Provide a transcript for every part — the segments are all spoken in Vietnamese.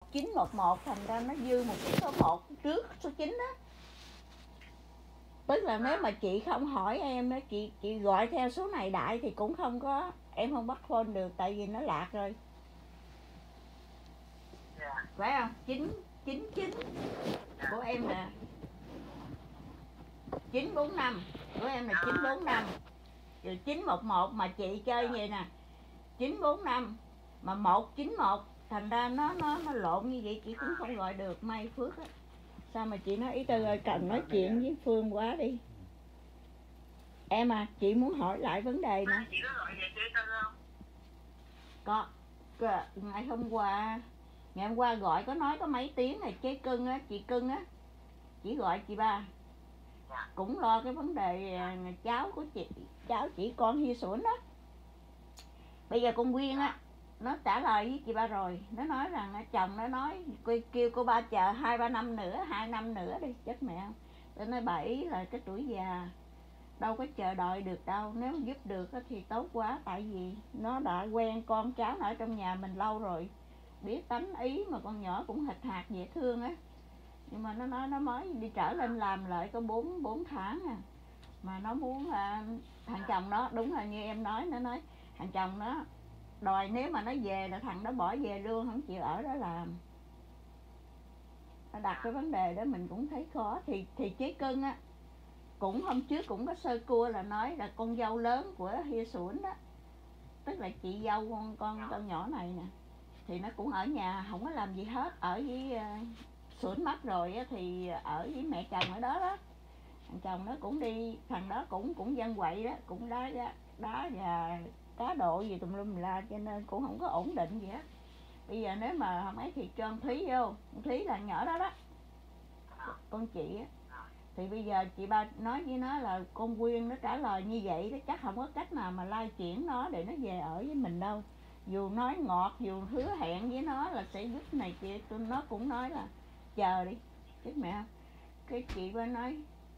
1911, thành ra nó dư một cái số 1 trước số 9 đó. Tức là nếu mà chị không hỏi em đó, chị gọi theo số này đại thì cũng không có, em không bắt phone được, tại vì nó lạc rồi. Phải không? 999 của em là 945, của em là 945. Rồi 911 mà chị chơi vậy nè, 945 mà 191, thành ra nó lộn như vậy, chị cũng không gọi được. May Phước á. Sao mà chị nói ý Tư ơi, cần nói chuyện với Phương quá đi. Em à, chị muốn hỏi lại vấn đề nè. Chị có gọi về chị Tư không? Có, ngày hôm qua gọi có nói có mấy tiếng này, chế Cưng á, chị Cưng á, chỉ gọi chị ba. Cũng lo cái vấn đề cháu của chị, cháu chỉ con Hi Xuẩn đó. Bây giờ con Quyên á, nó trả lời với chị ba rồi, nó nói rằng chồng nó nói kêu cô ba chờ 2-3 năm nữa, 2 năm nữa đi, chết mẹ không. Tôi nói bà ý là cái tuổi già đâu có chờ đợi được đâu, nếu giúp được thì tốt quá, tại vì nó đã quen con cháu ở trong nhà mình lâu rồi, biết tánh ý, mà con nhỏ cũng hịch hạt dễ thương á. Nhưng mà nó nói nó mới đi trở lên làm lại có 4 tháng à, mà nó muốn thằng chồng nó, đúng là như em nói, nó nói thằng chồng nó đòi nếu mà nó về là thằng đó bỏ về luôn, không chịu ở đó làm. Nó đặt cái vấn đề đó mình cũng thấy khó. Thì chế Cưng á, cũng hôm trước cũng có sơ cua là nói là con dâu lớn của Hi Xuẩn đó, tức là chị dâu con nhỏ này nè, thì nó cũng ở nhà không có làm gì hết, ở với Xuẩn mất rồi á, thì ở với mẹ chồng ở đó đó. Thằng chồng nó cũng đi, thằng đó cũng dân quậy đó, cũng đá và cá độ gì tùm lum la, cho nên cũng không có ổn định gì hết. Bây giờ nếu mà không ấy thì cho Thúy vô, Thúy là nhỏ đó đó, con chị á. Thì bây giờ chị ba nói với nó là con Quyên nó trả lời như vậy đó, chắc không có cách nào mà lai chuyển nó để nó về ở với mình đâu. Dù nói ngọt, dù hứa hẹn với nó là sẽ giúp này kia, nó cũng nói là chờ đi, chết mẹ không. Cái chị ba nói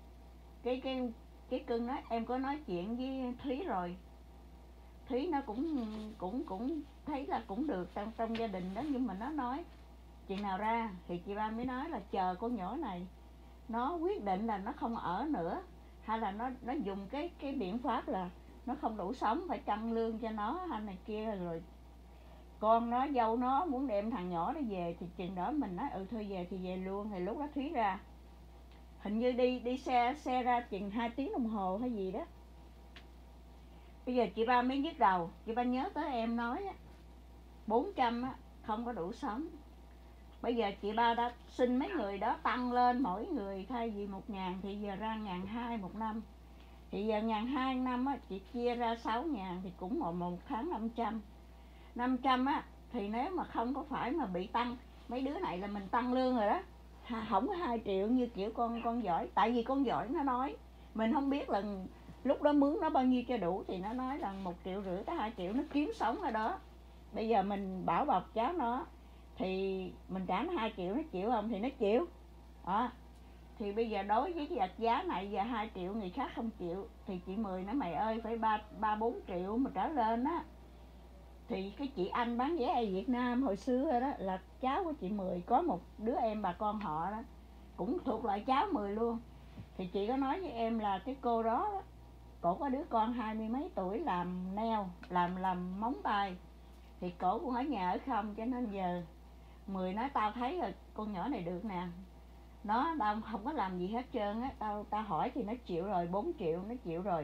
cái Cưng nói em có nói chuyện với Thúy rồi, Thúy nó cũng thấy là cũng được trong gia đình đó, nhưng mà nó nói chuyện nào ra thì chị ba mới nói là chờ con nhỏ này nó quyết định là nó không ở nữa, hay là nó dùng cái biện pháp là nó không đủ sống, phải chăng lương cho nó hay này kia, rồi con nó dâu nó muốn đem thằng nhỏ nó về, thì chừng đó mình nói thôi về thì về luôn. Thì lúc đó Thúy ra, hình như đi xe ra chừng 2 tiếng đồng hồ hay gì đó. Bây giờ chị ba mới nhức đầu, chị ba nhớ tới em nói á, 400 á không có đủ sống. Bây giờ chị ba đã xin mấy người đó tăng lên, mỗi người thay vì 1.000 thì giờ ra 1.200 một năm. Thì giờ 1.200 năm á, chị chia ra 6.000 thì cũng một tháng 500. 500 á, thì nếu mà không có phải mà bị tăng, mấy đứa này là mình tăng lương rồi đó, không có 2 triệu như kiểu con giỏi. Tại vì con giỏi nó nói, mình không biết là lúc đó mướn nó bao nhiêu cho đủ, thì nó nói là 1,5 triệu tới 2 triệu nó kiếm sống ở đó. Bây giờ mình bảo bọc cháu nó thì mình trả nó 2 triệu, nó chịu không? Thì nó chịu đó. Thì bây giờ đối với cái vật giá này, giờ 2 triệu người khác không chịu, thì chị Mười nói mày ơi phải 3-4 triệu mà trở lên á. Thì cái chị Anh bán vé ở Việt Nam hồi xưa đó là cháu của chị Mười, có một đứa em bà con họ đó cũng thuộc loại cháu Mười luôn. Thì chị có nói với em là cái cô đó, cổ có đứa con 20 mấy tuổi làm nail, làm móng tay, thì cổ cũng ở nhà ở không, cho nên giờ Mười nói tao thấy rồi con nhỏ này được nè, nó tao không có làm gì hết trơn á, tao hỏi thì nó chịu rồi, 4 triệu nó chịu rồi.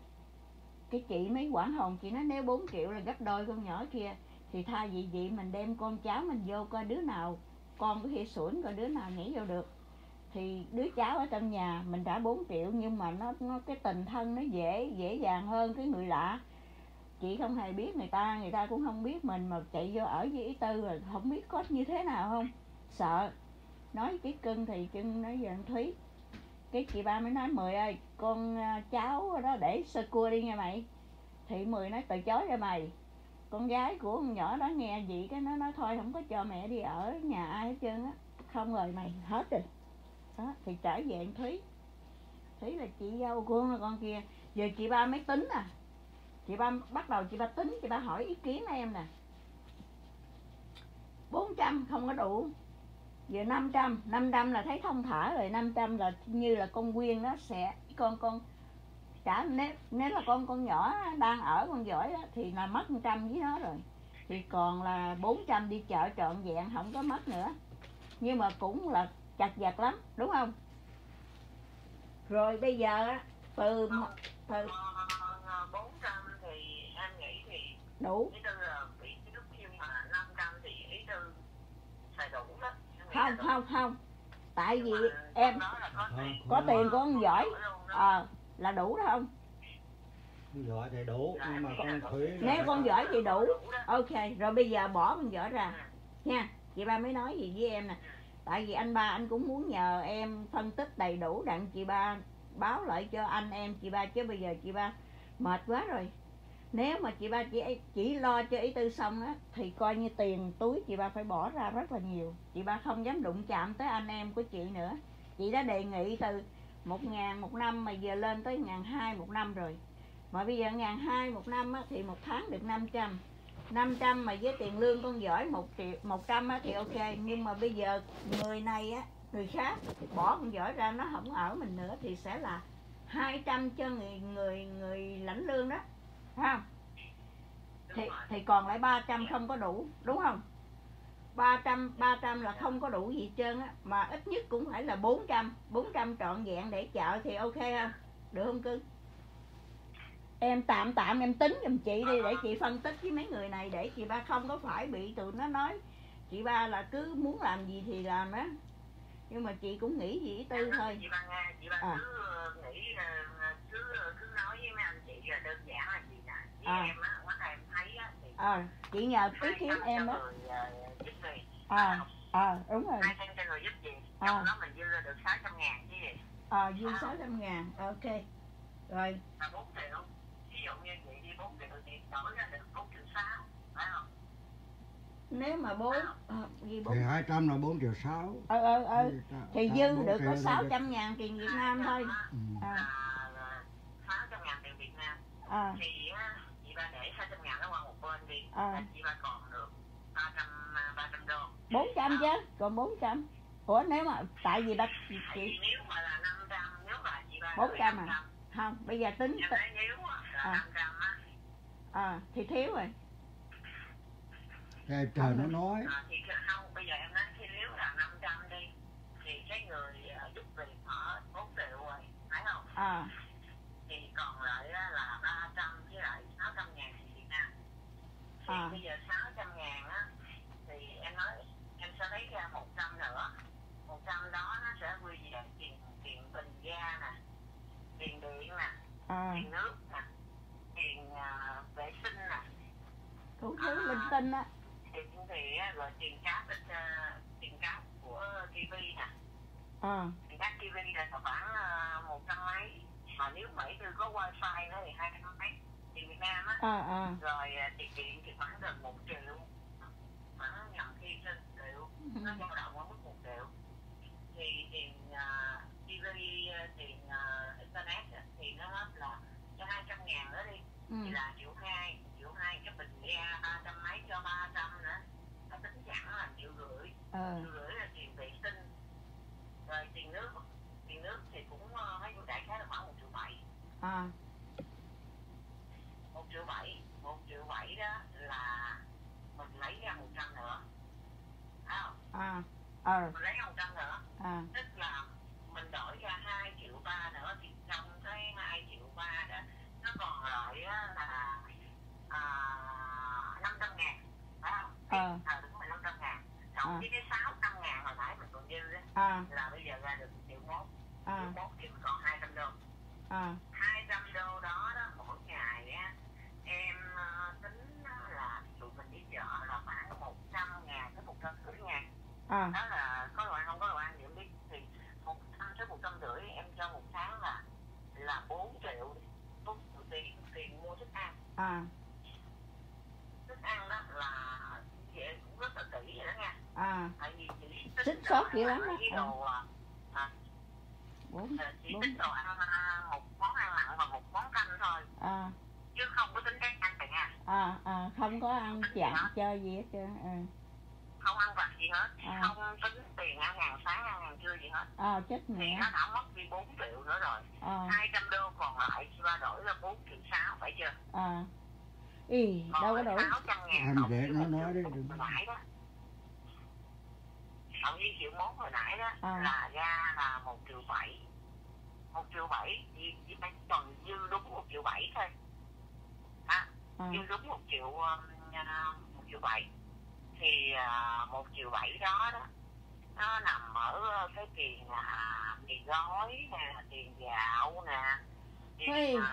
Cái chị mấy quản hồn chị nói nếu 4 triệu là gấp đôi con nhỏ kia, thì thay vì vậy mình đem con cháu mình vô coi đứa nào con của Hi Xuẩn, coi đứa nào nhảy vô được. Thì đứa cháu ở trong nhà mình trả 4 triệu, nhưng mà nó cái tình thân nó dễ dàng hơn cái người lạ. Chị không hề biết người ta cũng không biết mình, mà chạy vô ở với ý Tư rồi không biết có như thế nào không, sợ. Nói với Cưng thì Cưng nói với Thúy, cái chị ba mới nói Mười ơi con cháu đó để sơ cua đi nha mày. Thì Mười nói từ chối ra mày. Con gái của con nhỏ đó nghe vậy cái nó nói thôi không có cho mẹ đi ở nhà ai hết trơn á, không rồi mày hết rồi đó. Thì trở về Thúy là chị dâu của con kia. Giờ chị ba mới tính chị ba bắt đầu chị ba tính, chị ba hỏi ý kiến em nè. 400 không có đủ. Giờ 500 là thấy thông thả rồi. 500 là như là con Quyên nó sẽ con cả nếu là con nhỏ đang ở con giỏi đó, thì là mất 100 với nó rồi, thì còn là 400 đi chợ trọn vẹn không có mất nữa, nhưng mà cũng là chật vật lắm đúng không? Rồi bây giờ á từ 400 thì em nghĩ thì đủ. ý tư là bị trước khi mà 500 thì ý tư xài đủ đó. Không, tại vì em có tiền của con giỏi là đủ đó không? Con giỏi thì đủ, nhưng mà con Thủy nếu con giỏi thì đủ. Ok, rồi bây giờ bỏ con giỏi ra nha. Chị ba mới nói gì với em nè, tại vì anh ba anh cũng muốn nhờ em phân tích đầy đủ đặng chị ba báo lại cho anh em chị ba, chứ bây giờ chị ba mệt quá rồi. Nếu mà chị ba chỉ lo cho ý tư xong á thì coi như tiền túi chị ba phải bỏ ra rất là nhiều. Chị ba không dám đụng chạm tới anh em của chị nữa. Chị đã đề nghị từ 1.000 một năm mà giờ lên tới 1.200 một năm rồi. Mà bây giờ 1.200 một năm á, thì một tháng được 500. 500 mà với tiền lương con giỏi 1.100 á, thì ok. Nhưng mà bây giờ người này á, người khác bỏ con giỏi ra nó không ở mình nữa thì sẽ là 200 cho người lãnh lương đó, phải không? Thì còn lại 300 không có đủ, đúng không? 300 là không có đủ gì hết trơn á, mà ít nhất cũng phải là 400 trọn vẹn để chợ thì ok không? Được không cưng? Em tạm em tính giùm chị đi để chị phân tích với mấy người này để chị ba không có phải bị tụi nó nói chị ba là cứ muốn làm gì thì làm á. Nhưng mà chị cũng nghĩ gì ý tư thôi. Chị ba nghe, chị ba cứ nghĩ cứ nói với mấy anh chị là đơn giản là gì nè. Với em á, quá em thấy á thì chị nhờ ý kiến em đó. Giúp việc. Đúng rồi. 200 cho người giúp việc. Trong đó mình dư ra được 600.000 chứ gì. Dư 600.000, ok. Rồi. Là 4 triệu. Ví dụ như vậy đi 4 triệu thì đổi ra được 4,6 triệu, phải không? Nếu mà 4 thì 200 là 4,6 triệu. Thì dư được có 600.000 tiền Việt Nam thôi. 600.000 tiền Việt Nam. Thì chị ba để 200.000 nó qua một bên đi. Chị ba còn được 300 đô. 400 chứ, còn 400. Ủa nếu mà tại vì chị nếu mà là 500, nếu mà chị ba 400 à? Không, bây giờ tính nếu là 500 á thì thiếu rồi. Trời trời nó nói. Thì không, bây giờ em nói thì nếu là 500 đi thì cái người giúp việc họ 4 triệu rồi, phải không? Thì còn lại là 300 với lại 600.000 Việt Nam. Thì bây giờ 600.000 á thì em nói em sẽ lấy ra 100 nữa. 100 đó nó sẽ quy về tiền bình ga nè, tiền điện nè, tiền nước nè, tiền vệ sinh nè, đủ thứ linh tinh á. Thì rồi tiền cáp của TV nè. Tiền cáp TV là khoảng 100 mấy, mà nếu Mỹ tư có wifi nữa thì 200 mấy tiền Việt Nam á. Rồi tiền điện thì khoảng gần 1 triệu, khoảng nhầm khi trên 1 triệu, nó dao động ở mức 1 triệu. Thì tiền TV, tiền internet thì nó hết là cho 200.000 nữa đi, thì là 1,2 triệu, cái bình ga 300 mấy cho 300 nữa, là tính chẳng là 1,5 triệu. 1,5 triệu là tiền vệ sinh. Rồi tiền nước thì cũng mấy cô đại khái là khoảng 1,7 triệu. 1,7 triệu đó là mình lấy ra 100 nữa, phải không? Mình lấy ra 100 nữa, tức là mình đổi ra 2,3 triệu nữa, thì trong cái 2,3 triệu đó nó còn lại là 500.000, phải không? Đúng rồi, 500.000 cộng với cái 600.000 hồi nãy mình còn dư đó, là bây giờ ra được 1,1 triệu. 1,1 triệu thì còn 200 đô. 200 đô đó mỗi ngày á em tính là tụi mình đi chợ là khoảng 100.000 tới 150.000. Đó là có đồ ăn không có đồ ăn thì em biết, thì 100 tới 150 em cho một tháng là 4 triệu. 4 triệu tiền mua thức ăn. Thức ăn đó là vậy cũng rất là kỹ vậy đó nha. Tại vì chỉ tính sót dữ lắm đó. Chỉ tính đồ ăn, một món ăn mặn và một món canh thôi. Chứ không có tính cái ăn này nha. Không có ăn chậm chơi gì hết trơn. không ăn vặt gì hết, không tính tiền ăn hàng sáng ăn hàng trưa gì hết. Chết mẹ. Thì nó đã mất đi 4 triệu nữa rồi. 200 đô còn lại chị ba đổi là 4,6 triệu phải chưa? Ý, đâu có đủ. 600.000 em để nó nói đi đừng. Cộng với 1,1 triệu hồi nãy đó là ra là 1,7 triệu. 1,7 triệu chỉ còn dư đúng 1,7 triệu thôi. Dư đúng 1,7 triệu. Thì 1,7 triệu đó nó nằm ở cái tiền là mì gói nè, tiền gạo nè, tiền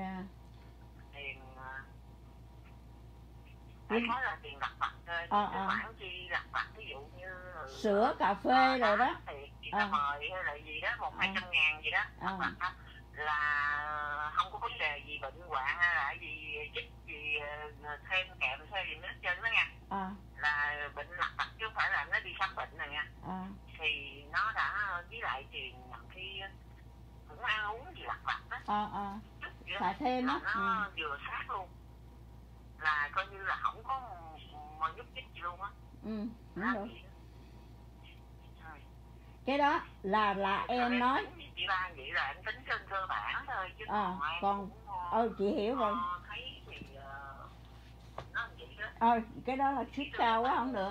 phải nói là tiền lặt vặt thôi, cái khoản chi lặt vặt ví dụ như sữa cà phê rồi đó thì chị ta mời hay là gì đó 100-200 ngàn gì đó là không có vấn đề gì bệnh hoạn hay là gì chích gì thêm kèm thêm gì nữa hết trơn đó nha. Là bệnh lặt vặt chứ không phải là nó đi khám bệnh rồi nha. Thì nó đã với lại tiền nhầm khi cũng ăn uống gì lặt vặt đó xài thêm á, nó vừa sát luôn là coi như là không có mà nhúc nhích gì luôn á. Đúng rồi. Cái đó là em nói chị ba vậy là em tính trên cơ bản thôi chứ còn chị hiểu rồi. Thấy thì nó vậy đó. Cái đó là suýt cao quá không được.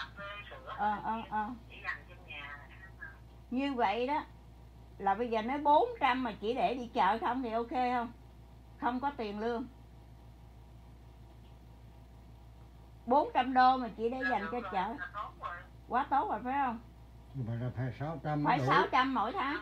Như vậy đó là bây giờ nói 400 mà chỉ để đi chợ không thì ok không? Không có tiền lương. 400 đô mà chỉ để dành cho chợ. Quá tốt rồi phải không? Nhưng mà là phải 600 phải 600 mỗi tháng.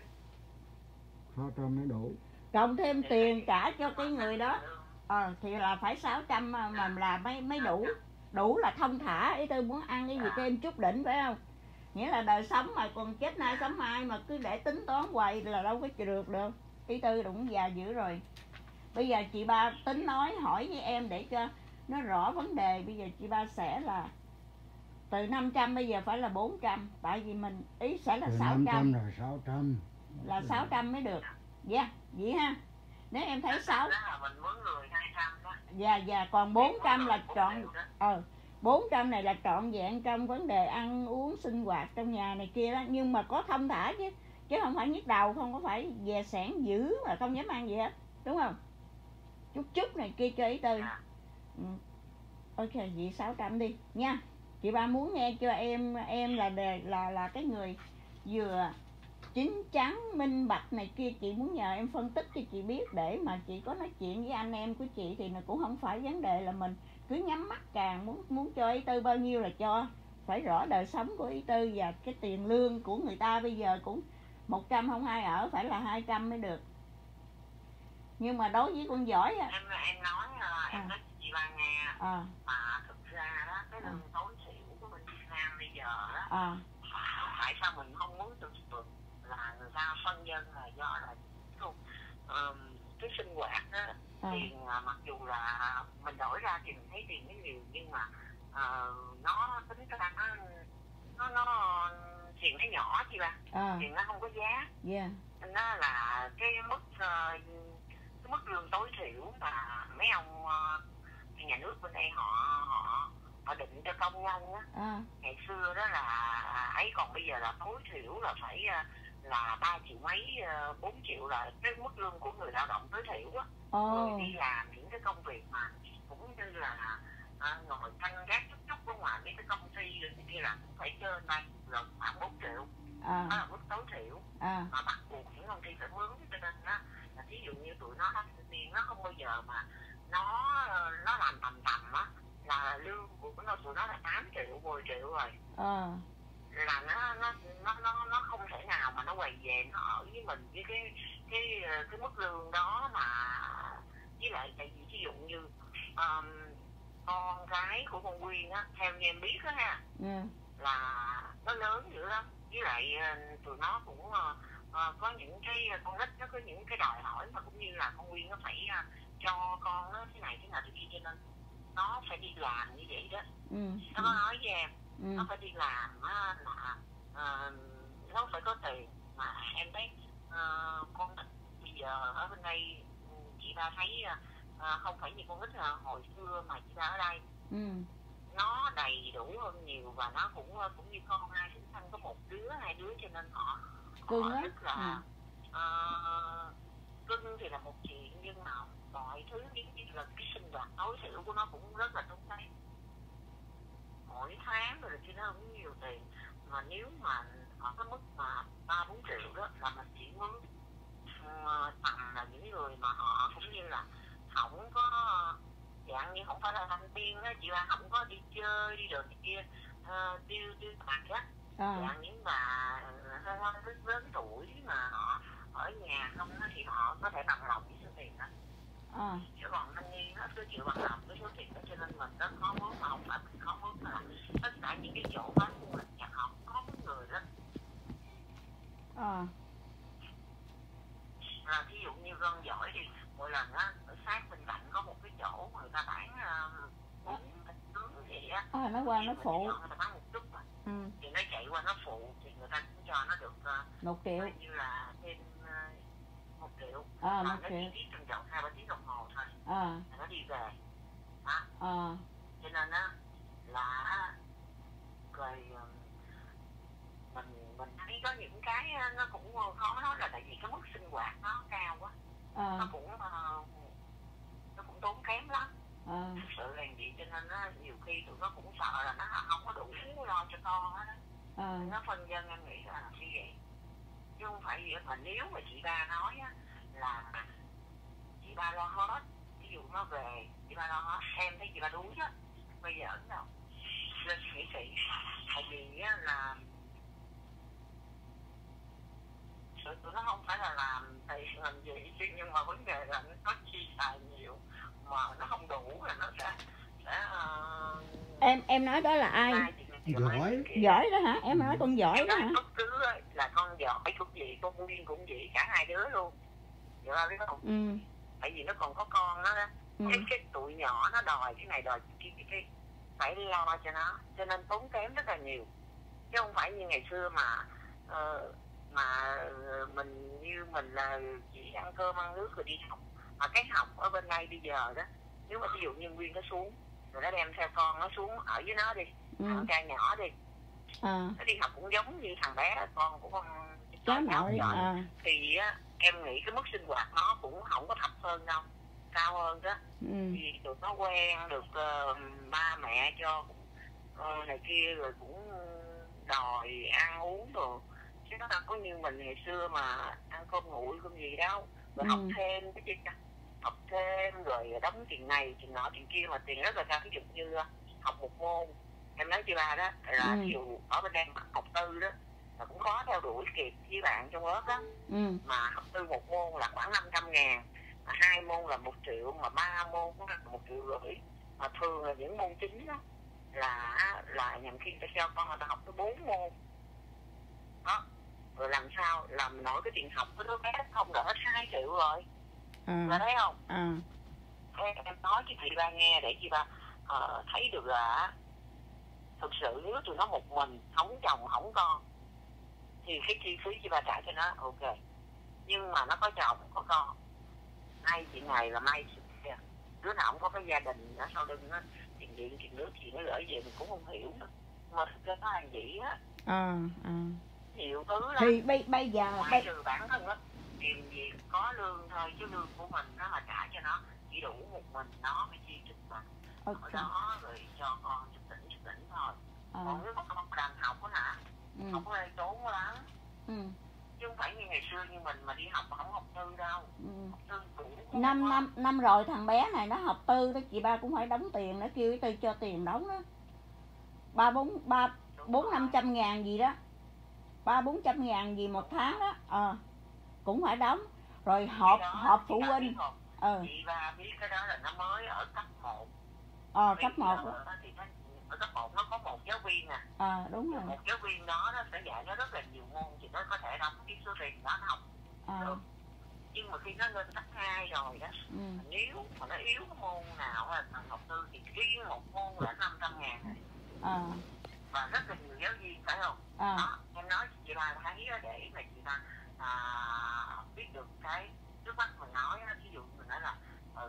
600 mới đủ. Cộng thêm tiền trả cho cái người đó. Thì là phải 600 mà là mới đủ. Đủ là thông thả. Ý tôi muốn ăn cái gì thêm chút đỉnh phải không? Nghĩa là đời sống mà còn chết nay sống mai mà cứ để tính toán hoài là đâu có được. Ý tư cũng già dữ rồi. Bây giờ chị ba tính nói hỏi với em để cho nó rõ vấn đề. Bây giờ chị ba sẽ là từ 500 bây giờ phải là 400. Tại vì mình ý sẽ là từ 600. 500 là 600. Là 600 mới được. Vậy ha. Nếu em thấy 6 còn 400 là trọn 400 này là trọn vẹn trong vấn đề ăn uống sinh hoạt trong nhà này kia đó, nhưng mà có thông thả chứ không phải nhức đầu, không có phải về sẻn dữ mà không dám ăn gì hết, đúng không? Chút này kia cho ý tư. Ok, vậy 600 đi nha. Chị ba muốn nghe cho em là cái người vừa chín chắn muốn bạch này kia, chị muốn nhờ em phân tích cho chị biết để mà chị có nói chuyện với anh em của chị thì cũng không phải vấn đề là mình cứ nhắm mắt càng muốn cho ý tư bao nhiêu là cho. Phải rõ đời sống của ý tư và cái tiền lương của người ta bây giờ cũng 100 không ai ở, phải là 200 mới được. Nhưng mà đối với con giỏi á, em nói chị ba nghe mà thực ra đó cái lương tối thiểu của bên Việt Nam bây giờ đó tại sao mình không muốn được là người ta phân dân là do là cái sinh hoạt đó tiền mặc dù là mình đổi ra thì mình thấy tiền nó nhiều nhưng mà nó tính ra nó tiền nó nhỏ chị ba, tiền nó không có giá. Nó là cái mức lương tối thiểu mà mấy ông nhà nước bên đây họ định cho công nhân á. Ngày xưa đó là ấy, còn bây giờ là tối thiểu là phải là 3 triệu mấy 4 triệu là cái mức lương của người lao động tối thiểu á. Người đi làm những cái công việc mà cũng như là ngồi canh gác chút ở ngoài mấy cái công ty rồi kia là cũng phải trên đây là khoảng 4 triệu. Đó là mức tối thiểu mà bắt buộc những công ty phải mướn, cho nên đó là thí dụ như tụi nó sinh viên nó không bao giờ mà nó làm tầm á là lương của tụi nó là 8 triệu 10 triệu rồi. Là nó không thể nào mà nó quay về nó ở với mình với cái mức lương đó mà. Với lại tại vì ví dụ như con gái của con Quyên á, theo như em biết á ha, là nó lớn dữ lắm. Với lại tụi nó cũng có những cái con nít nó có những cái đòi hỏi mà cũng như là con Quyên nó phải cho con nó thế này thế nào thế kia, cho nên nó phải đi làm như vậy đó. Nó có nói với em nó phải đi làm là nó phải có tiền mà em thấy con nít bây giờ ở bên đây chị ba thấy không phải như con nít hồi xưa mà chị ba ở đây nó đầy đủ hơn nhiều, và nó cũng như con ai cũng sanh có một đứa hai đứa, cho nên họ rất là cưng thì là một chuyện, nhưng mà mọi thứ giống như là cái sinh hoạt đối xử của nó cũng rất là tốn kém. Mỗi tháng rồi chứ nó không nhiều tiền, mà nếu mà ở cái mức mà 3-4 triệu đó là mình chỉ muốn tầm là những người mà họ cũng như là không có dạng như không phải là thanh niên á chị ba, không có đi chơi đi rồi này kia tiêu bạc á, dạng những bà lớn tuổi mà họ ở nhà không á thì họ có thể bằng lòng với số tiền đó. Chứ còn thanh niên nó cứ chịu bằng lòng với số tiền đó, cho nên mình rất khó mướn, mà không phải mình khó mướn mà là tất cả những cái chỗ bán du lịch nhà họ có mấy người đó. Ví dụ như Gân giỏi thì mỗi lần á ở sát bên cạnh có một cái chỗ người ta bán bún thịt nướng vậy á, nó qua nó phụ, người ta bán một chút mà thì nó chạy qua nó phụ, thì người ta cũng cho nó được 1 triệu, như là thêm 1 triệu, mà nó chỉ biết trong vòng 2-3 tiếng đồng hồ thôi là nó đi về đó. Cho nên á là rồi mình thấy có những cái nó cũng khó nói, là tại vì cái mức sinh hoạt nó cao quá, nó cũng tốn kém lắm. Thực sự là vậy, cho nên nó nhiều khi tụi nó cũng sợ là nó không có đủ lo cho con á. Nó phân dân em nghĩ là như vậy, chứ không phải gì. Mà nếu mà chị ba nói á là chị ba lo hết, ví dụ nó về chị ba lo hết, em thấy chị ba đuối á, bây giờ đâu lên nghĩ kỹ, tại vì á là tụi nó không phải là làm thì làm gì chứ, nhưng mà vấn đề là nó chi xài nhiều mà nó không đủ là nó sẽ em nói đó là ai? Giỏi đó hả? Em nói con giỏi đó hả? Bất cứ là con giỏi cũng vậy, con Nguyên cũng vậy, cả hai đứa luôn, hiểu ba biết không? Tại vì nó còn có con nó đó, cái tụi nhỏ nó đòi cái này đòi cái phải lo cho nó, cho nên tốn kém rất là nhiều, chứ không phải như ngày xưa mà mình như mình là chỉ ăn cơm ăn nước rồi đi học. Mà cái học ở bên đây bây giờ đó, nếu mà ví dụ như Nguyên nó xuống rồi nó đem theo con nó xuống ở với nó đi, thằng trai nhỏ đi, nó đi học cũng giống như thằng bé con của con cháu nội thì á, em nghĩ cái mức sinh hoạt nó cũng không có thấp hơn đâu, cao hơn đó. Vì tụi nó quen được ba mẹ cho này kia, rồi cũng đòi ăn uống rồi, chứ nó không có như mình ngày xưa mà ăn cơm nguội cơm gì đâu, rồi học thêm cái gì đó, học thêm rồi đóng tiền này tiền nọ tiền kia, mà tiền rất là cao. Ví dụ như học một môn, em nói chị ba đó là ví dụ ở bên em học tư đó là cũng khó theo đuổi kịp với bạn trong lớp đó. Mà học tư một môn là khoảng 500.000, mà 2 môn là 1 triệu, mà 3 môn cũng là 1,5 triệu. Mà thường là những môn chính đó là nhằm khi ta cho con người ta học tới 4 môn đó, rồi làm sao làm nổi cái tiền học của đứa bé không đỡ hết 2 triệu rồi. Là thấy không? Em nói cho chị ba nghe để chị ba thấy được là thực sự nếu tụi nó một mình không chồng không con thì cái chi phí chị ba trả cho nó ok, nhưng mà nó có chồng có con, nay chuyện này là mai chuyện kia, đứa nào cũng có cái gia đình ở sau lưng nó, tiền điện tiền nước gì nó gửi về mình cũng không hiểu nữa, mà thực ra nó làm vậy á. Nhiều thứ lắm. Thì bây giờ ngoại trừ bản thân á, tiền gì có lương thôi, chứ lương của mình nó là trả cho nó chỉ đủ một mình nó phải chi trực bằng ở đó, rồi cho con chút tỉnh thôi. Còn nếu mà con đang học á hả, học ở đây tốn lắm. Chứ không phải như ngày xưa như mình mà đi học mà không học tư đâu. Học tư cũng năm rồi thằng bé này nó học tư đó, chị ba cũng phải đóng tiền, nó kêu tư cho tiền đóng đó 400-500 ngàn gì đó, 300-400 ngàn gì một tháng đó, cũng phải đóng. Rồi họp phụ huynh. Chị ba biết cái đó là nó mới ở cấp 1. Cấp 1 đó. Ở cấp 1 nó có một giáo viên nè. Đúng rồi. Một giáo viên đó nó sẽ dạy nó rất là nhiều môn, thì nó có thể đóng cái số tiền đó nó học được. Nhưng mà khi nó lên cấp 2 rồi đó, nếu mà nó yếu cái môn nào là thằng học tư thì riêng một môn là 500 ngàn này. Và rất là nhiều giáo viên, phải không? Đó, em nói chị ba thấy để mà chị ba biết được cái trước mắt mình nói, ví dụ mình nói là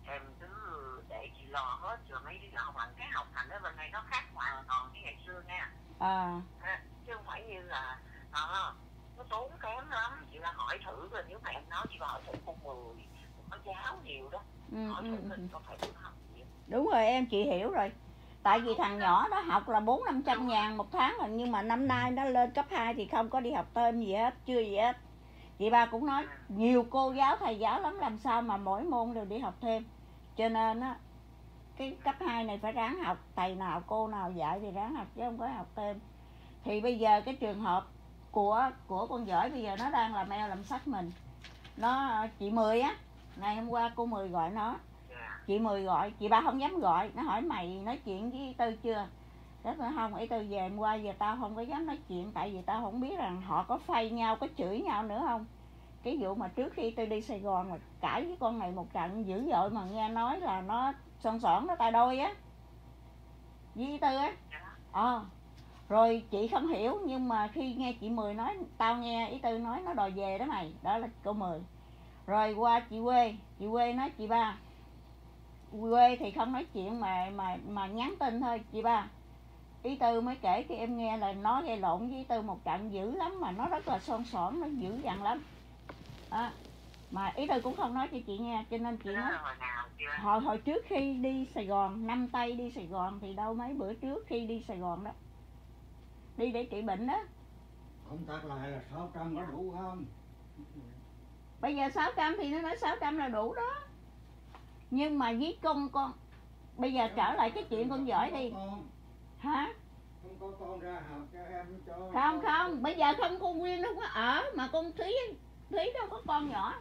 em cứ để chị lo hết rồi mấy đứa nhỏ bằng cái học hành ở bên này nó khác hoàn toàn với ngày xưa nha. Chứ không phải như là nó tốn kém lắm. Chị ba hỏi thử rồi, nếu mà em nói chị ba hỏi thử con 10 có giáo nhiều đó. Hỏi thử mình có phải được học gì. Đúng rồi em, chị hiểu rồi. Tại vì thằng nhỏ đó học là 400-500 ngàn một tháng rồi, nhưng mà năm nay nó lên cấp 2 thì không có đi học thêm gì hết, chưa gì hết. Chị ba cũng nói nhiều cô giáo thầy giáo lắm, làm sao mà mỗi môn đều đi học thêm. Cho nên á, cái cấp 2 này phải ráng học, thầy nào cô nào dạy thì ráng học chứ không có học thêm. Thì bây giờ cái trường hợp của con Giỏi bây giờ nó đang làm eo làm sách mình. Nó chị Mười á, ngày hôm qua cô Mười gọi nó. Chị Mười gọi, chị ba không dám gọi, nó hỏi mày nói chuyện với Tư chưa? Đó phải không, ý Tư về hôm qua giờ tao không có dám nói chuyện, tại vì tao không biết rằng họ có phây nhau, có chửi nhau nữa không. Cái vụ mà trước khi tôi đi Sài Gòn mà cãi với con này một trận dữ dội mà nghe nói là nó son sỏn nó tay đôi á với Tư á. Rồi chị không hiểu, nhưng mà khi nghe chị Mười nói, tao nghe ý Tư nói nó đòi về đó mày, đó là cô Mười. Rồi qua chị Quê nói chị ba, Quê thì không nói chuyện mà nhắn tin thôi. Chị ba, ý Tư mới kể cho em nghe là nó gây lộn với Tư một trận dữ lắm, mà nó rất là son sỏn, nó dữ dằn lắm mà ý Tư cũng không nói cho chị nghe, cho nên chị nói hồi trước khi đi Sài Gòn, năm Tây đi Sài Gòn thì đâu mấy bữa trước khi đi Sài Gòn đó, đi để trị bệnh đó. Công tác lại là 600 có đủ không? Bây giờ 600 thì nó nói 600 là đủ đó. Nhưng mà với con bây giờ trở lại cái chuyện con Giỏi đi. Hả? Không có con ra học cho em cho. Không, bây giờ không, con Nguyên đâu có ở, mà con Thúy đâu có con nhỏ.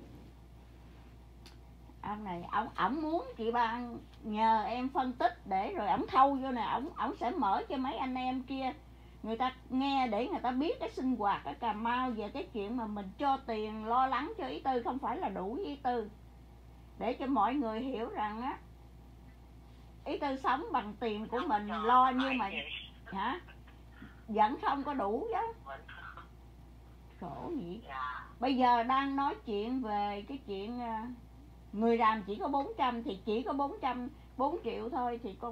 Ông này, ổng muốn chị ba nhờ em phân tích để rồi ổng thâu vô nè, ổng sẽ mở cho mấy anh em kia người ta nghe, để người ta biết cái sinh hoạt ở Cà Mau về cái chuyện mà mình cho tiền lo lắng cho ý Tư không phải là đủ với ý Tư, để cho mọi người hiểu rằng á, ý Tư sống bằng tiền của mình lo, nhưng mà vẫn không có đủ chứ. Khổ gì. Bây giờ đang nói chuyện về cái chuyện người làm chỉ có 400 thì chỉ có 4 triệu thôi, thì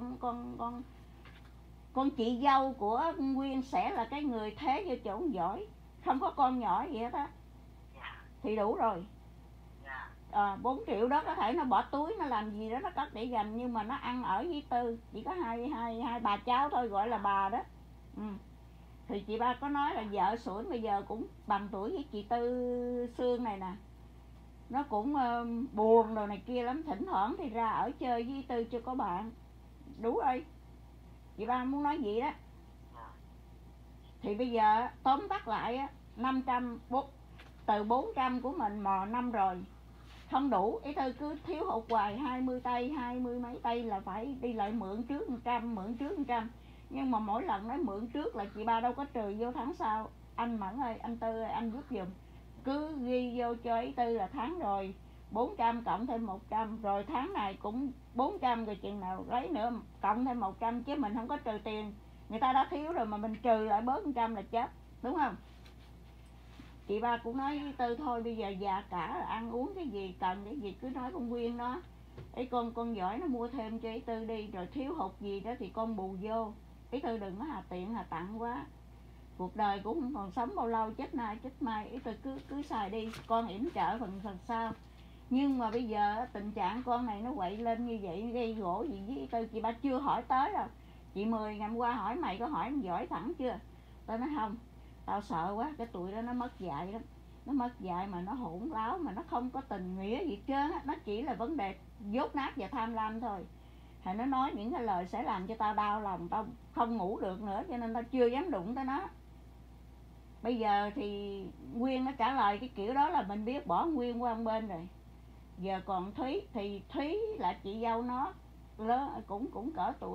con chị dâu của Nguyên sẽ là cái người thế vô chỗ Giỏi, không có con nhỏ gì hết á, thì đủ rồi. 4 triệu đó có thể nó bỏ túi nó làm gì đó nó cất để dành, nhưng mà nó ăn ở với Tư chỉ có hai bà cháu thôi, gọi là bà đó. Thì chị ba có nói là vợ Sủi bây giờ cũng bằng tuổi với chị Tư Sương này nè, nó cũng buồn rồi này kia lắm, thỉnh thoảng thì ra ở chơi với Tư chưa có bạn. Đủ rồi, chị ba muốn nói gì đó. Thì bây giờ tóm tắt lại á, 500 từ 400 của mình mò năm rồi không đủ, ý Tư cứ thiếu hụt hoài, 20 mấy tay là phải đi lại mượn trước 100, nhưng mà mỗi lần nói mượn trước là chị ba đâu có trừ vô tháng sau. Anh Mẫn ơi, anh Tư ơi, anh giúp giùm, cứ ghi vô cho ý Tư là tháng rồi 400 cộng thêm 100, rồi tháng này cũng 400, rồi chừng nào lấy nữa cộng thêm 100, chứ mình không có trừ tiền người ta đã thiếu rồi mà mình trừ lại bớt 100 là chết, đúng không? Chị ba cũng nói với Tư thôi, bây giờ già cả là ăn uống cái gì, cần cái gì cứ nói con Nguyên đó, ý con Giỏi nó mua thêm cho ý Tư đi, rồi thiếu hụt gì đó thì con bù vô. Ý Tư đừng có hà tiện hà tặng quá, cuộc đời cũng không còn sống bao lâu, chết nay chết mai, ý Tư cứ xài đi, con yểm trợ phần sau. Nhưng mà bây giờ tình trạng con này nó quậy lên như vậy, gây gỗ gì với ý Tư chị ba chưa hỏi tới đâu. Chị Mười ngày hôm qua hỏi mày có hỏi con Giỏi thẳng chưa, tao nói không, tao sợ quá, cái tụi đó nó mất dạy lắm, nó mất dạy mà nó hỗn láo, mà nó không có tình nghĩa gì trơn á, nó chỉ là vấn đề dốt nát và tham lam thôi. Thì nó nói những cái lời sẽ làm cho tao đau lòng, tao không ngủ được nữa, cho nên tao chưa dám đụng tới nó. Bây giờ thì Nguyên nó trả lời cái kiểu đó là mình biết bỏ Nguyên qua một bên rồi. Giờ còn Thúy, thì Thúy là chị dâu nó lớn, cũng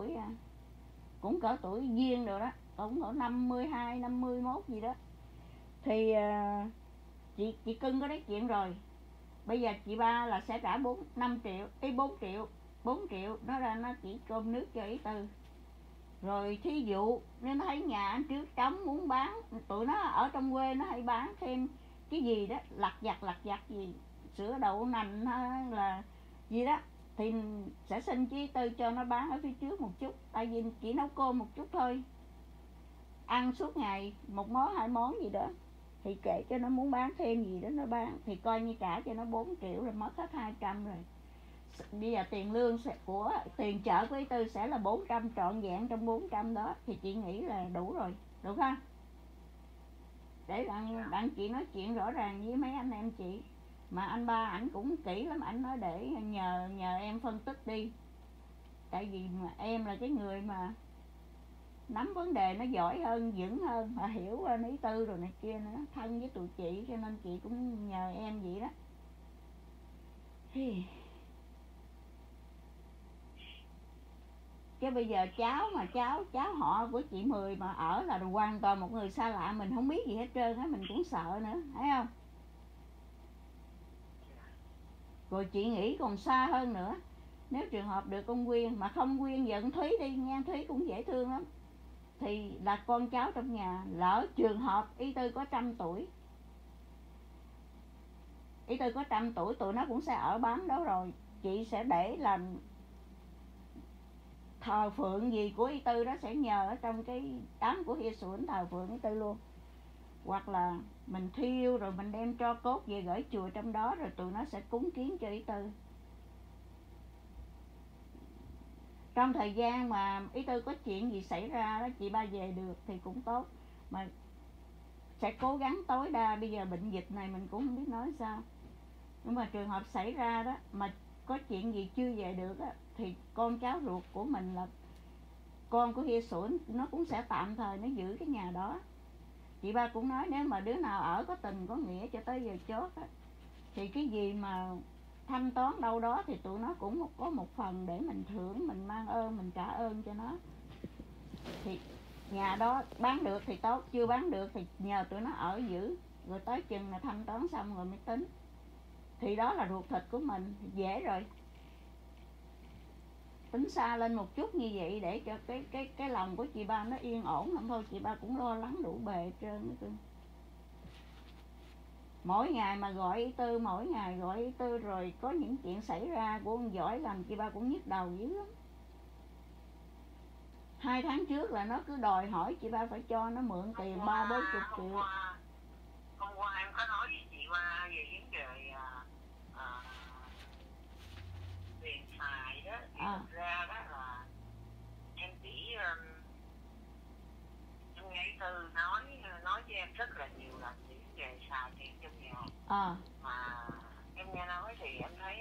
cỡ tuổi Duyên rồi đó, cũng cỡ 52, 51 gì đó. Thì chị Cưng có nói chuyện rồi. Bây giờ chị ba là sẽ trả 5 triệu, 4 triệu nó ra nó chỉ cơm nước cho ý Tư. Rồi thí dụ nếu nó thấy nhà anh trước trống muốn bán, tụi nó ở trong quê nó hay bán thêm cái gì đó lặt vặt gì, sữa đậu nành hay là gì đó, thì sẽ xin chí Tư cho nó bán ở phía trước một chút, tại vì chỉ nấu cơm một chút thôi, ăn suốt ngày một món 2 món gì đó, thì kệ cho nó muốn bán thêm gì đó nó bán, thì coi như trả cho nó 4 triệu rồi, mất hết 200 rồi. Bây giờ tiền lương của tiền chợ của Tư sẽ là 400 trọn vẹn trong 400 đó, thì chị nghĩ là đủ rồi, được không? Để bạn chị nói chuyện rõ ràng với mấy anh em chị. Mà anh ba ảnh cũng kỹ lắm, ảnh nói để nhờ em phân tích đi, tại vì mà em là cái người mà nắm vấn đề nó giỏi hơn, vững hơn, mà hiểu ý Tư rồi này kia nữa, thân với tụi chị, cho nên chị cũng nhờ em vậy đó. Chứ bây giờ cháu họ của chị Mười mà ở là hoàn toàn một người xa lạ, mình không biết gì hết trơn á, mình cũng sợ nữa, thấy không? Rồi chị nghĩ còn xa hơn nữa, nếu trường hợp được con Quyên, mà không Quyên giận Thúy đi nha, Thúy cũng dễ thương lắm, thì là con cháu trong nhà. Lỡ trường hợp Ý Tư có 100 tuổi, Ý Tư có 100 tuổi, tụi nó cũng sẽ ở bám đó rồi, chị sẽ để làm thờ phượng gì của Ý Tư đó, sẽ nhờ ở trong cái đám của Hia Xuẩn thờ phượng Ý Tư luôn, hoặc là mình thiêu rồi mình đem tro cốt về gửi chùa trong đó, rồi tụi nó sẽ cúng kiến cho Ý Tư. Trong thời gian mà Ý Tư có chuyện gì xảy ra đó, chị ba về được thì cũng tốt, mà sẽ cố gắng tối đa. Bây giờ bệnh dịch này mình cũng không biết nói sao, nhưng mà trường hợp xảy ra đó mà có chuyện gì chưa về được á, thì con cháu ruột của mình là con của Hia Xuẩn, nó cũng sẽ tạm thời nó giữ cái nhà đó. Chị ba cũng nói nếu mà đứa nào ở có tình có nghĩa cho tới giờ chót á, thì cái gì mà thanh toán đâu đó thì tụi nó cũng có một phần để mình thưởng, mình mang ơn, mình trả ơn cho nó. Thì nhà đó bán được thì tốt, chưa bán được thì nhờ tụi nó ở giữ, rồi tới chừng là thanh toán xong rồi mới tính. Thì đó là ruột thịt của mình, dễ rồi. Tính xa lên một chút như vậy để cho cái lòng của chị ba nó yên ổn, không thôi chị ba cũng lo lắng đủ bề hết trơn đó. Mỗi ngày mà gọi Ý Tư, mỗi ngày gọi Ý Tư, rồi có những chuyện xảy ra của con Giỏi làm chị ba cũng nhức đầu dữ lắm. 2 tháng trước là nó cứ đòi hỏi chị ba phải cho nó mượn tiền 30-40 triệu. Hôm qua em có nói với chị ba về vấn đề tiền xài đó, thì thực ra đó là em chỉ em nghe Tư nói với em rất là nhiều lần về xài tiền trong nhà. Mà em nghe nói thì em thấy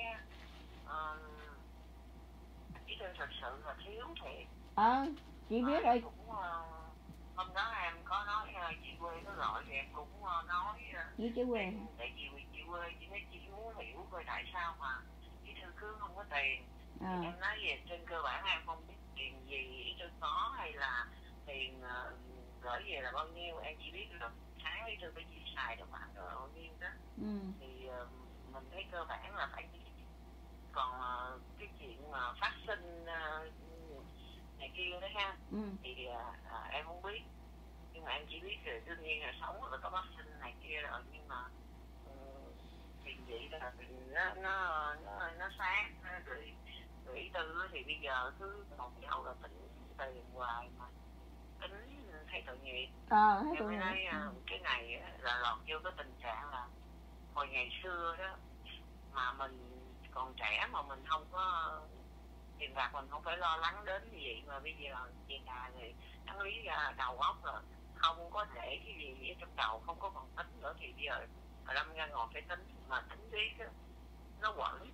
Ý Tư thật sự là thiếu thiệt. Chị biết rồi. Cũng, hôm đó em có nói chị Quê nó gọi thì em cũng nói với chị Quê. Tại vì chị Quê chị nói chị muốn hiểu coi tại sao mà Ý Tư cứ không có tiền. Em nói về trên cơ bản em không biết tiền gì Ý Tư có, hay là tiền gửi về là bao nhiêu, em chỉ biết là tháng Ý Tư phải chi xài được khoảng bao nhiêu đó. Thì mình thấy cơ bản là phải. Còn cái chuyện mà phát sinh này kia đó ha, thì em không biết, nhưng mà em chỉ biết là đương nhiên là sống rồi có phát sinh này kia rồi, nhưng mà thì vậy là nó sát rồi Ý Tư thì bây giờ cứ một dạo là tính tiền hoài mà tính thấy tội nghiệp. Em mới nói cái này là lọt vô cái tình trạng là hồi ngày xưa đó mà mình còn trẻ mà mình không có tiền bạc, mình không phải lo lắng đến như vậy, mà bây giờ về nhà thì đáng lý ra đầu óc rồi không có để cái gì ở trong đầu, không có còn tính nữa, thì bây giờ đâm ra ngồi phải tính, mà tính riết nó quẩn.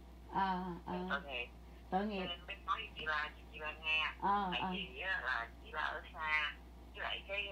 Tội nghiệp nên mới nói với chị ba nghe. Tại vì là chị ba ở xa, với lại cái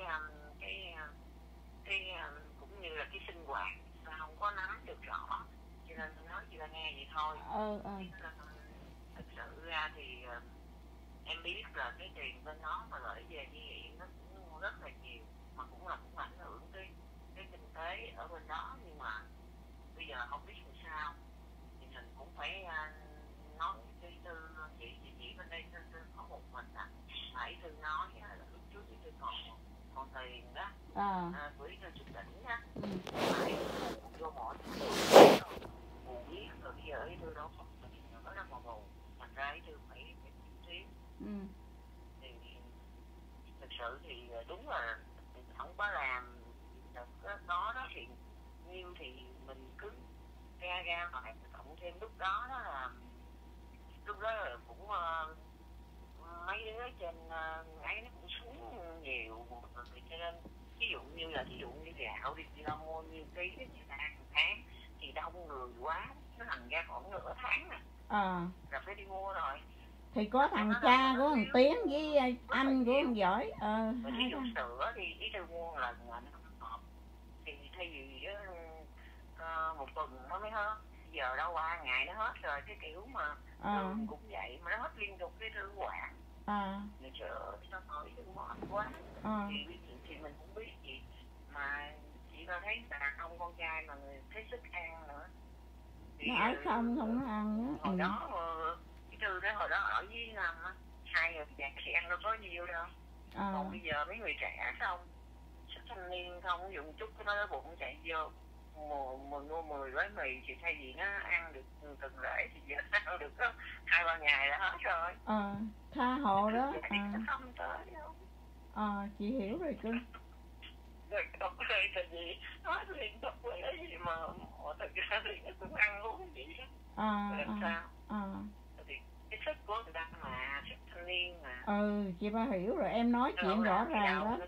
cũng như là cái sinh hoạt không có nắm được rõ, cho nên nói chị ba nghe vậy thôi. Thật sự ra thì em biết là cái tiền bên đó mà lợi về như vậy nó cũng rất là nhiều, mà cũng ảnh hưởng cái kinh tế ở bên đó, nhưng mà bây giờ không biết làm sao thì mình cũng phải nói cái Tư chị bên đây Tư có một mình phải Tư nói là lúc trước thì Tư còn tiền đó của Tư chút đỉnh á, phải vô mọi thứ buồn biết rồi, bây giờ Tư đâu có tiền nữa đâu mà buồn, mà ra ý tư Mỹ phải thiếu. Thì thực sự thì đúng là không có làm đó đó thì nhiêu thì mình cứ ra ngoài, cộng thêm lúc đó là cũng mấy đứa trên ấy nó cũng xuống nhiều rồi, cho nên ví dụ như gạo đi chị lo mua nhiêu ký thì người ta một tháng thì đông người quá, nó thành ra khoảng nửa tháng nè rồi phải đi mua rồi. Thì có thằng cha của thằng Tiến với anh của thằng Giỏi ví dụ sữa thì ý tư mua một lần là 5 hộp thì thay vì một tuần nó mới hết, giờ đâu qua ngày nó hết rồi, cái kiểu mà đường cũng vậy mà nó hết liên tục cái thư quản người chợ sao nói đừng mệt quá. Thì mình cũng biết gì mà chị có thấy đàn ông con trai mà người thấy sức ăn nữa thì nó ở không nó ăn nữa. Hồi đó cái thư đó hồi đó ở với Nam á, 2 người già thì ăn đâu có nhiều đâu. Còn bây giờ mấy người trẻ xong sức thanh niên không dùng chút cái nó bụng chạy vô mua 10 gói mì thì thay vì nó ăn được từng lễ thì giờ ăn được có 2-3 ngày là hết rồi. Tha hồ đó. Không tới đâu. Chị hiểu rồi cưng. Rồi đọc đây là gì hết liên tục với cái gì mà họ thật ra thì nó cũng ăn uống vậy đó. Làm sao? Thì cái sức của người ta mà sức thanh niên mà. Chị ba hiểu rồi, em nói chuyện rõ ràng đó.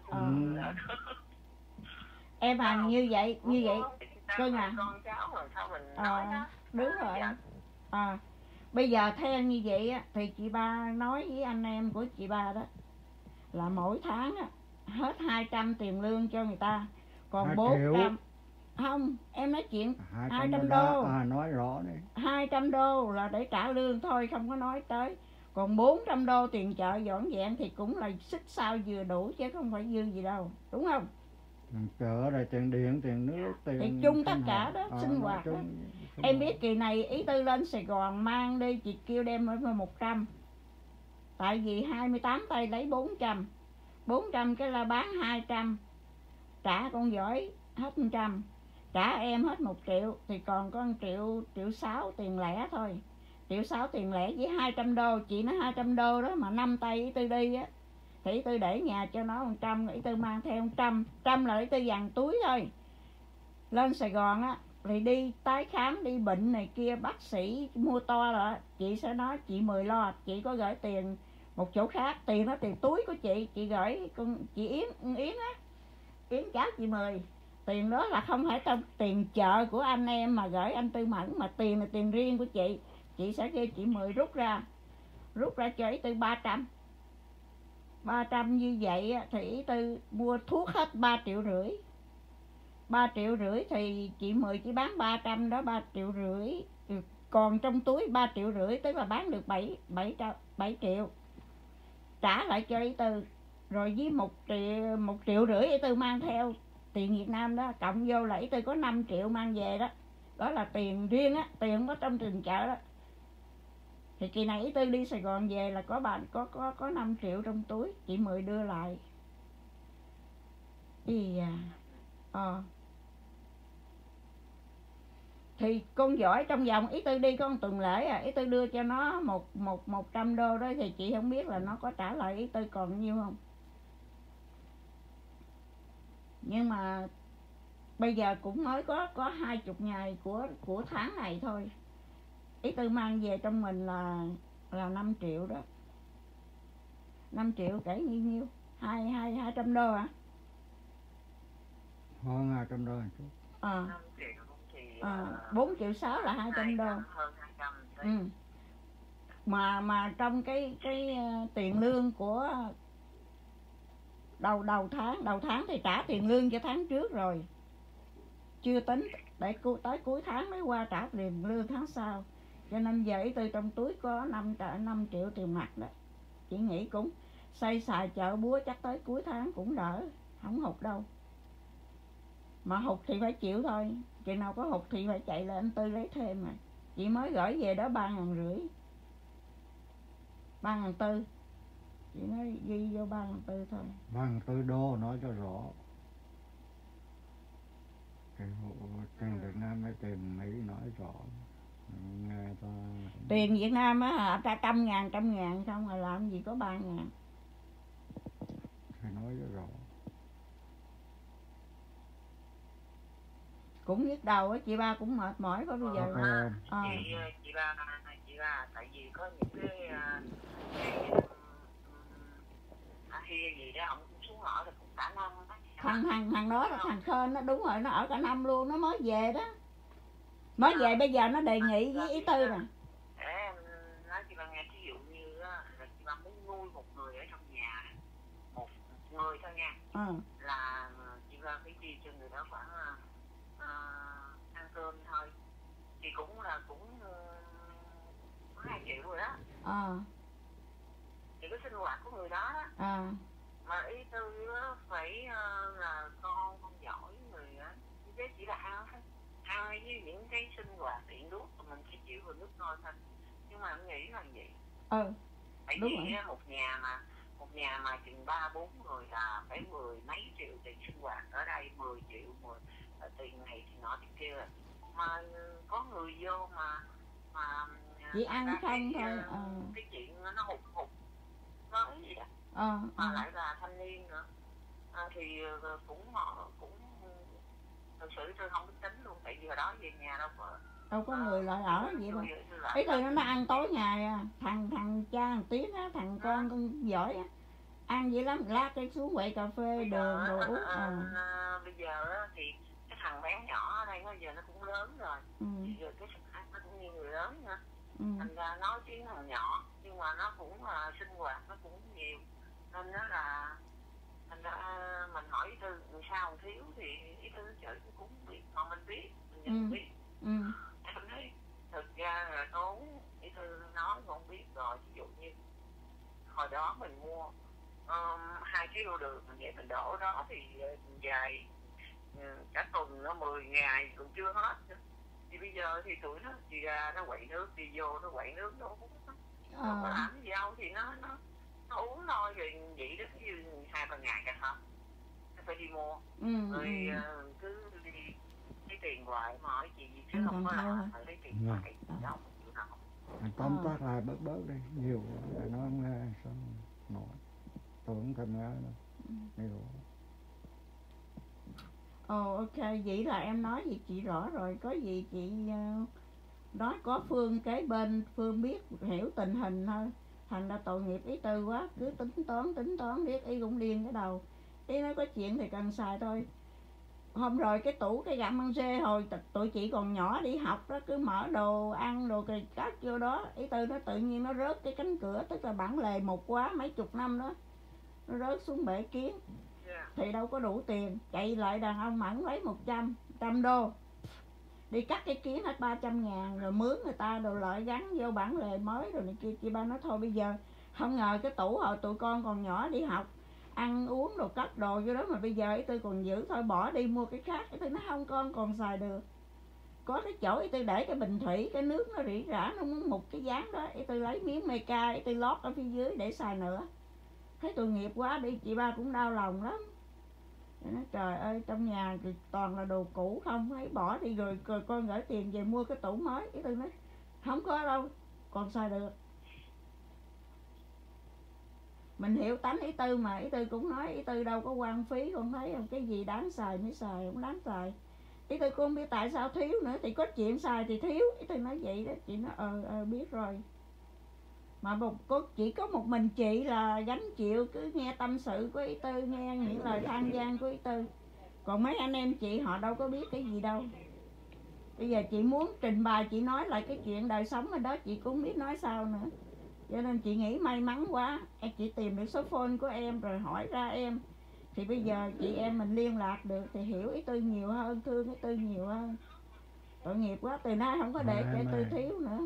Em hành như vậy cưng à. Con cháu rồi sao mình nói đó. Đúng rồi. Bây giờ theo như vậy á thì chị ba nói với anh em của chị ba đó là mỗi tháng á hết 200 tiền lương cho người ta, còn 400 không, em nói chuyện 200 đô. Nói rõ đi. 200 đô là để trả lương thôi, không có nói tới. Còn 400 đô tiền chợ dọn dẹp thì cũng là sức sao vừa đủ chứ không phải dư gì đâu, đúng không? Chợ rồi tiền điện, tiền nước, tiền thì chung tất cả đó, sinh hoạt đó. Em biết kỳ này ý tư lên Sài Gòn mang đi, chị kêu đem ở 100. Tại vì 28 tay lấy 400. 400 cái là bán 200. Trả con Giỏi hết 100. Trả em hết 1 triệu thì còn có 1,6 triệu tiền lẻ thôi. 1,6 triệu tiền lẻ với 200 đô, chị nói 200 đô đó mà 5 tay ý tư đi á. Thì ý tư để nhà cho nó 100, ý tư mang theo 100. 100 là ý tư dằn túi thôi. Lên Sài Gòn á thì đi tái khám, đi bệnh này kia, bác sĩ mua to rồi chị sẽ nói chị 10 lo, chị có gửi tiền một chỗ khác, tiền đó tiền túi của chị gửi con chị Yến á, Yến cháu chị 10. Tiền đó là không phải trong tiền chợ của anh em mà gửi anh Tư Mẫn, mà tiền là tiền riêng của chị sẽ kêu chị 10 rút ra cho ý tư 300. 300 như vậy thì ý tư mua thuốc hết 3,5 triệu. 3,5 triệu thì chị 10 chỉ bán 300 đó, 3,5 triệu. Còn trong túi 3,5 triệu, tức là bán được 7 triệu. Trả lại cho ý tư. Rồi với 1,5 triệu ý tư mang theo tiền Việt Nam đó, cộng vô là ý tư có 5 triệu mang về đó. Đó là tiền riêng á, tiền không có trong tiền chợ đó. Thì kỳ này ý tư đi Sài Gòn về là có 5 triệu trong túi, chị 10 đưa lại. Thì con Giỏi trong vòng ý tư đi có 1 tuần lễ ý tư đưa cho nó 100 đô đó, thì chị không biết là nó có trả lại ý tư còn nhiêu không. Nhưng mà bây giờ cũng mới có 20 ngày của tháng này thôi. Ý tư mang về trong mình là 5 triệu đó. 5 triệu kể nhiêu? 200 đô hả? Hơn 200 đô chút. 5 triệu thì 4,6 triệu là 200 đô. Hơn 200. Mà trong cái tiền lương của đầu tháng thì trả tiền lương cho tháng trước rồi. Chưa tính để tới cuối tháng mới qua trả tiền lương tháng sau. Cho nên giờ ý tư trong túi có 5 triệu tiền mặt đó. Chị nghĩ cũng xây xài chợ búa chắc tới cuối tháng cũng đỡ, không hụt đâu. Mà hụt thì phải chịu thôi, chừng nào có hụt thì phải chạy lên anh Tư lấy thêm mà. Chị mới gửi về đó 3,5 ngàn. 3,4 ngàn. Chị nói ghi vô 3,4 ngàn thôi. 3,4 ngàn đô nói cho rõ. Tiền Việt Nam hay tiền Mỹ nói rõ. Nghe ta Tiền Việt Nam á ra trăm ngàn không mà làm gì có 3.000. phải nói cho rõ. Cũng nhức đầu á, chị ba cũng mệt mỏi có bây giờ. Chị ba tại vì có những cái Hi gì đó ông cũng xuống ở là cũng cả năm đó. Thằng đó thằng Khên nó đúng rồi, nó ở cả năm luôn, nó mới về đó. Mới về bây giờ nó đề nghị với ý Tư nè. Em nói chị ba nghe, ví dụ như là chị ba muốn nuôi một người ở trong nhà, một người thôi nha, là chị ba phải chi cho người đó khoảng ăn cơm thôi thì cũng 2 triệu rồi đó. Thì cái sinh hoạt của người đó đó. Mà ý Tư phải là con giỏi người á, chứ chỉ là ăn với những cái sinh hoạt điện đuốc mà mình chỉ chịu vào nước thôi thôi. Nhưng mà em nghĩ là vậy. Tại vì một nhà mà chừng 3-4 người là phải 10 mấy triệu tiền sinh hoạt, ở đây 10 triệu tiền này thì nọ thì kia. Mà có người vô mà chỉ ăn không thôi. Cái chuyện nó hụt nói gì đó. Mà lại là thanh niên nữa. Thì cũng thực sự tôi không biết tính luôn, tại vì hồi đó về nhà đâu có người lại ở gì đâu. Ý Tư nó ăn tối ngày à. Thằng cha thằng Tiến á, thằng con giỏi á, ăn vậy lắm, lát cái xuống quậy cà phê đường đồ uống. Bây giờ thì cái thằng bé nhỏ ở đây giờ nó cũng lớn rồi, thì giờ cái sức ăn nó cũng như người lớn nữa. Thành ra nói tiếng thằng nhỏ nhưng mà nó cũng sinh hoạt nó cũng nhiều, nên đó là thành ra mình hỏi Ý Tư sao thiếu thì Ý Tư chửi cũng biết, mà mình biết mình nhận biết. Em thấy thực ra là tốn, Ý Tư nói không biết rồi. Ví dụ như hồi đó mình mua 2 kg đường mình về mình đổ đó thì dài cả tuần nó 10 ngày cũng chưa hết nữa. Thì bây giờ thì tụi nó đi ra nó quậy nước, đi vô nó quậy nước, nó uống, nó có làm gì đâu thì nó uống thôi. Rồi vậy đó, như 2-3 ngày cả không nó phải đi mua. Rồi cứ đi lấy tiền hoài mà hỏi chị gì chứ không có làm phải lấy tiền hoài đâu. Tóm tắt lại bớt đi, nhiều quá nói không nghe sao nổi, tôi không thèm nghe đâu, nhiều. Ok, vậy là em nói gì chị rõ rồi, có gì chị nói có Phương kế bên, Phương biết hiểu tình hình thôi. Thành ra tội nghiệp Ý Tư quá, cứ tính toán biết Ý cũng điên cái đầu. Ý nói có chuyện thì cần xài thôi. Hôm rồi cái tủ cái gặm ăn dê hồi tụi chị còn nhỏ đi học đó, cứ mở đồ ăn đồ cày cát vô đó, Ý Tư nó tự nhiên nó rớt cái cánh cửa, tức là bản lề một quá mấy chục năm đó, nó rớt xuống bể kiến. Thì đâu có đủ tiền, chạy lại đàn ông mẫn lấy 100 đô đi cắt cái kiến hết 300.000, rồi mướn người ta đồ lợi gắn vô bản lề mới rồi này kia. Chị ba nói thôi bây giờ không ngờ cái tủ hồi tụi con còn nhỏ đi học ăn uống đồ cất đồ vô đó mà bây giờ Ý Tư còn giữ, thôi bỏ đi mua cái khác. Ý Tư nói không, con còn xài được. Có cái chỗ Ý Tư để cái bình thủy, cái nước nó rỉ rả nó muốn mục cái dáng đó, Ý Tư lấy miếng meca Ý Tư lót ở phía dưới để xài nữa. Thấy tội nghiệp quá đi, chị ba cũng đau lòng lắm. Nói trời ơi, trong nhà thì toàn là đồ cũ không, thấy bỏ đi rồi con gửi tiền về mua cái tủ mới. Ý Tư nói không có đâu, còn xài được. Mình hiểu tánh Ý Tư mà, Ý Tư cũng nói Ý Tư đâu có quan phí, con thấy không, cái gì đáng xài mới xài, không đáng xài. Ý Tư cũng không biết tại sao thiếu nữa, thì có chuyện xài thì thiếu. Ý Tư nói vậy đó, chị nói biết rồi. Mà chỉ có một mình chị là gánh chịu, cứ nghe tâm sự của Ý Tư, nghe những lời than gian của Ý Tư. Còn mấy anh em chị họ đâu có biết cái gì đâu. Bây giờ chị muốn trình bày, chị nói lại cái chuyện đời sống ở đó, chị cũng không biết nói sao nữa. Cho nên chị nghĩ may mắn quá, chị tìm được số phone của em rồi hỏi ra em. Thì bây giờ chị em mình liên lạc được thì hiểu Ý Tư nhiều hơn, thương Ý Tư nhiều hơn. Tội nghiệp quá, từ nay không có để cho Ý Tư thiếu nữa.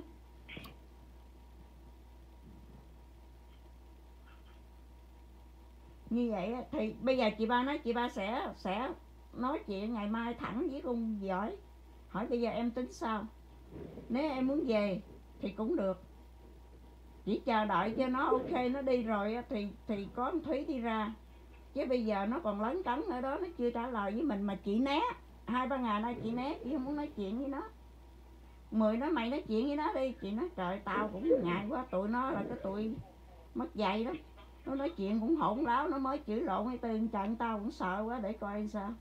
Như vậy thì bây giờ chị ba nói chị ba sẽ nói chuyện ngày mai thẳng với con giỏi, hỏi bây giờ em tính sao. Nếu em muốn về thì cũng được, chỉ chờ đợi cho nó ok nó đi rồi thì có con Thúy đi ra. Chứ bây giờ nó còn lấn cấn ở đó, nó chưa trả lời với mình mà chị né 2-3 ngày nay, chị né, chị không muốn nói chuyện với nó. Mười nói mày nói chuyện với nó đi. Chị nói trời tao cũng ngại quá, tụi nó là cái tụi mất dạy đó, nó nói chuyện cũng hỗn láo, nó mới chửi lộn hay từ trận tao cũng sợ quá, để coi sao.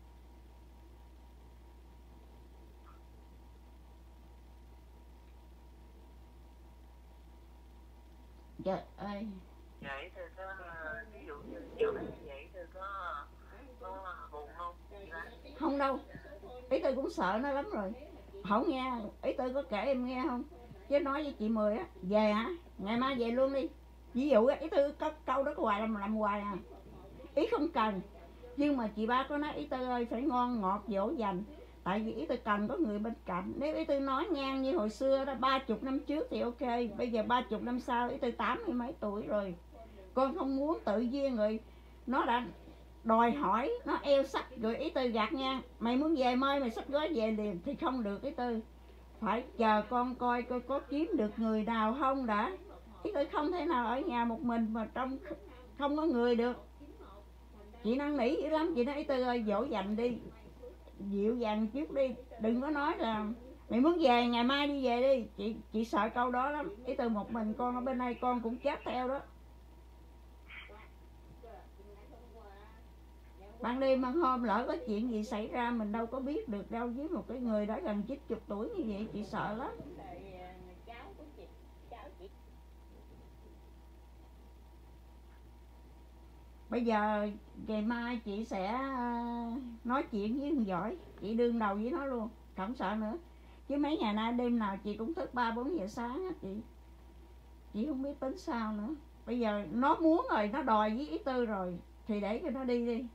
Trời ơi. Vậy thì có ví dụ như chỗ này vậy thì có buồn không? Không đâu, ý tôi cũng sợ nó lắm rồi. Không nghe, ý tôi có kể em nghe không? Chứ nói với chị Mười á, về hả? Ngày mai về luôn đi. Ví dụ ý tôi có câu đó hoài làm hoài à. Ý không cần. Nhưng mà chị ba có nói ý tôi ơi phải ngon ngọt dỗ dành. Tại vì ý tôi cần có người bên cạnh. Nếu ý tôi nói ngang như hồi xưa đó 30 năm trước thì ok. Bây giờ 30 năm sau ý tôi 80 mấy tuổi rồi. Con không muốn tự nhiên rồi nó đã đòi hỏi, nó eo sắc rồi ý tôi gạt ngang. Mày muốn về mai mày xách gói về liền thì không được. Ý tôi phải chờ con coi có kiếm được người nào không đã. Ý tôi không thể nào ở nhà một mình mà trong không có người được. Chị năn nỉ dữ lắm, chị nói ý tôi ơi dỗ dành đi, dịu dàng chút đi, đừng có nói là mày muốn về ngày mai đi về đi. Chị sợ câu đó lắm. Ý tôi một mình con ở bên đây con cũng chết theo đó. Ban đêm ban hôm lỡ có chuyện gì xảy ra mình đâu có biết được đâu, với một cái người đã gần 90 tuổi như vậy chị sợ lắm. Bây giờ ngày mai chị sẽ nói chuyện với thằng Giỏi, chị đương đầu với nó luôn, không sợ nữa. Chứ mấy ngày nay đêm nào chị cũng thức 3-4 giờ sáng á, chị không biết tính sao nữa. Bây giờ nó muốn rồi, nó đòi với ý tư rồi thì để cho nó đi đi.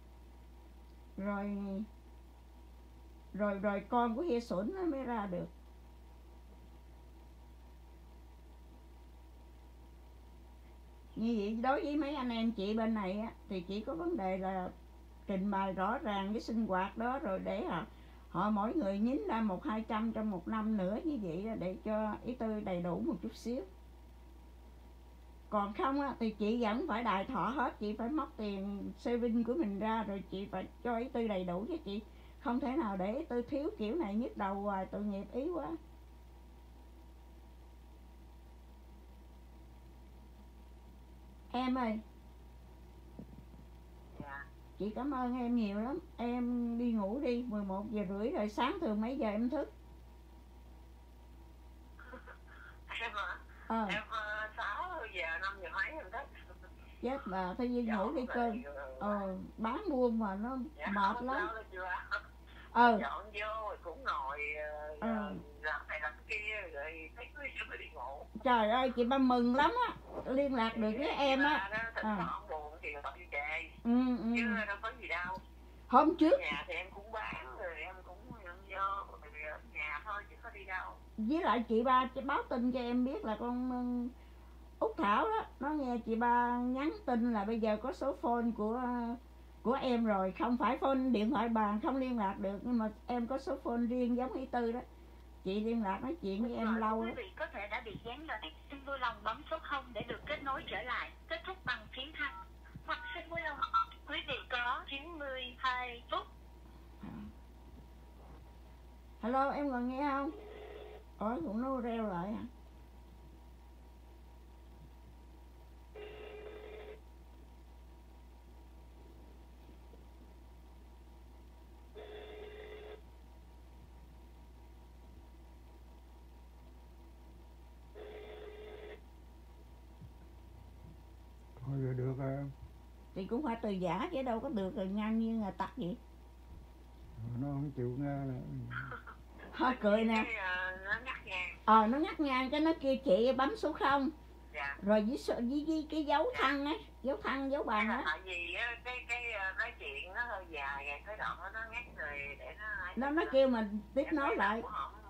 Rồi con của Hia Xuẩn nó mới ra được. Như vậy đối với mấy anh em chị bên này á, thì chỉ có vấn đề là trình bày rõ ràng cái sinh hoạt đó, rồi để họ mỗi người nhín ra 100-200 trong một năm nữa như vậy đó, để cho ý tư đầy đủ một chút xíu. Còn không á, thì chị vẫn phải đài thọ hết, chị phải móc tiền saving của mình ra rồi chị phải cho ý tư đầy đủ, chứ chị không thể nào để ý tư thiếu kiểu này nhức đầu hoài, tội nghiệp ý quá. Em ơi. Dạ. Chị cảm ơn em nhiều lắm. Em đi ngủ đi, 11 giờ rưỡi rồi, sáng thường mấy giờ em thức? Em hả? Em 6 giờ 5 giờ mấy em thức. Chết bà, thôi đi ngủ đi cơn. Bán buôn mà nó mệt lắm. Dọn vô rồi cũng ngồi làm này làm kia rồi thấy cứ phải đi ngủ. Trời ơi chị ba mừng lắm á, liên lạc được với em á. Thỉnh thoảng buồn thì gọi đi về. Chứ đâu có gì đâu. Hôm trước nhà thì em cũng bán rồi em cũng vô ở nhà thôi chứ có đi đâu. Với lại chị ba báo tin cho em biết là con Út Thảo đó, nó nghe chị ba nhắn tin là bây giờ có số phone của em rồi, không phải phone điện thoại bàn không liên lạc được, nhưng mà em có số phone riêng giống ý tư đó, chị liên lạc nói chuyện với em lâu đó. Quý vị có thể đã bị gián đoạn, xin vui lòng bấm số 0 để được kết nối trở lại, kết thúc bằng phím thăng, hoặc xin vui lòng quý vị có 92 phút. Hello, em còn nghe không? Ủa cũng nó reo lại hả? Thôi rồi được em. Thì cũng phải từ giả chứ đâu có được rồi ngang như là tắt vậy. Nó không chịu nghe nè. Thôi cười nè. Nó ngắt ngang. Nó ngắt ngang cái nó kêu chị bấm số 0. Dạ. Rồi với cái dấu thăng á, dấu thăng dấu bàn á. Tại vì cái nói chuyện nó hơi dài rồi cái đoạn nó ngắt rồi để nó kêu mình tiếp nối lại.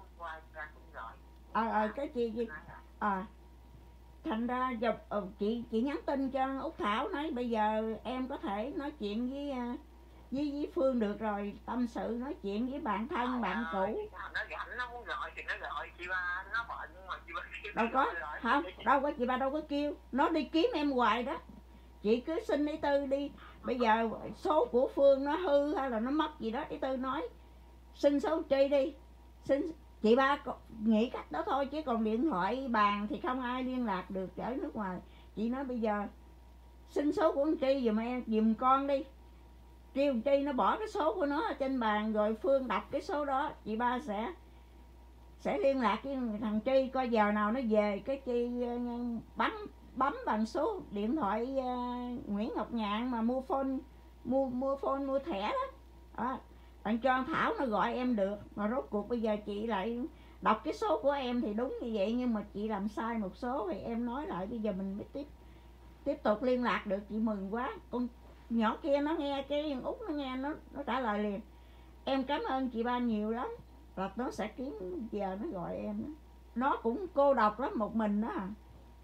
Cái chị thành ra giờ chị nhắn tin cho Út Thảo nói bây giờ em có thể nói chuyện với Phương được rồi, tâm sự nói chuyện với bạn thân bạn cũ. Nó rảnh nó muốn gọi thì nó gọi, chị ba nó bệnh mà chị ba kêu đâu có không, đâu có, chị ba đâu có kêu, nó đi kiếm em hoài đó. Chị cứ xin ý tư đi, bây giờ số của Phương nó hư hay là nó mất gì đó, ý tư nói xin số chi đi, xin chị ba nghĩ cách đó thôi, chứ còn điện thoại bàn thì không ai liên lạc được ở nước ngoài. Chị nói bây giờ xin số của anh Tri giùm em, giùm con đi, kêu Tri nó bỏ cái số của nó ở trên bàn, rồi Phương đọc cái số đó, chị ba sẽ liên lạc với thằng Tri coi giờ nào nó về, cái Tri bấm bằng số điện thoại Nguyễn Ngọc Nhạn mà mua thẻ đó. Bạn cho Thảo nó gọi em được. Mà rốt cuộc bây giờ chị lại đọc cái số của em thì đúng như vậy, nhưng mà chị làm sai một số thì em nói lại, bây giờ mình mới tiếp tục liên lạc được. Chị mừng quá. Con nhỏ kia nó nghe, cái Út nó nghe, nó trả lời liền: em cảm ơn chị ba nhiều lắm. Rồi nó sẽ kiếm giờ nó gọi em đó. Nó cũng cô độc lắm, một mình đó à.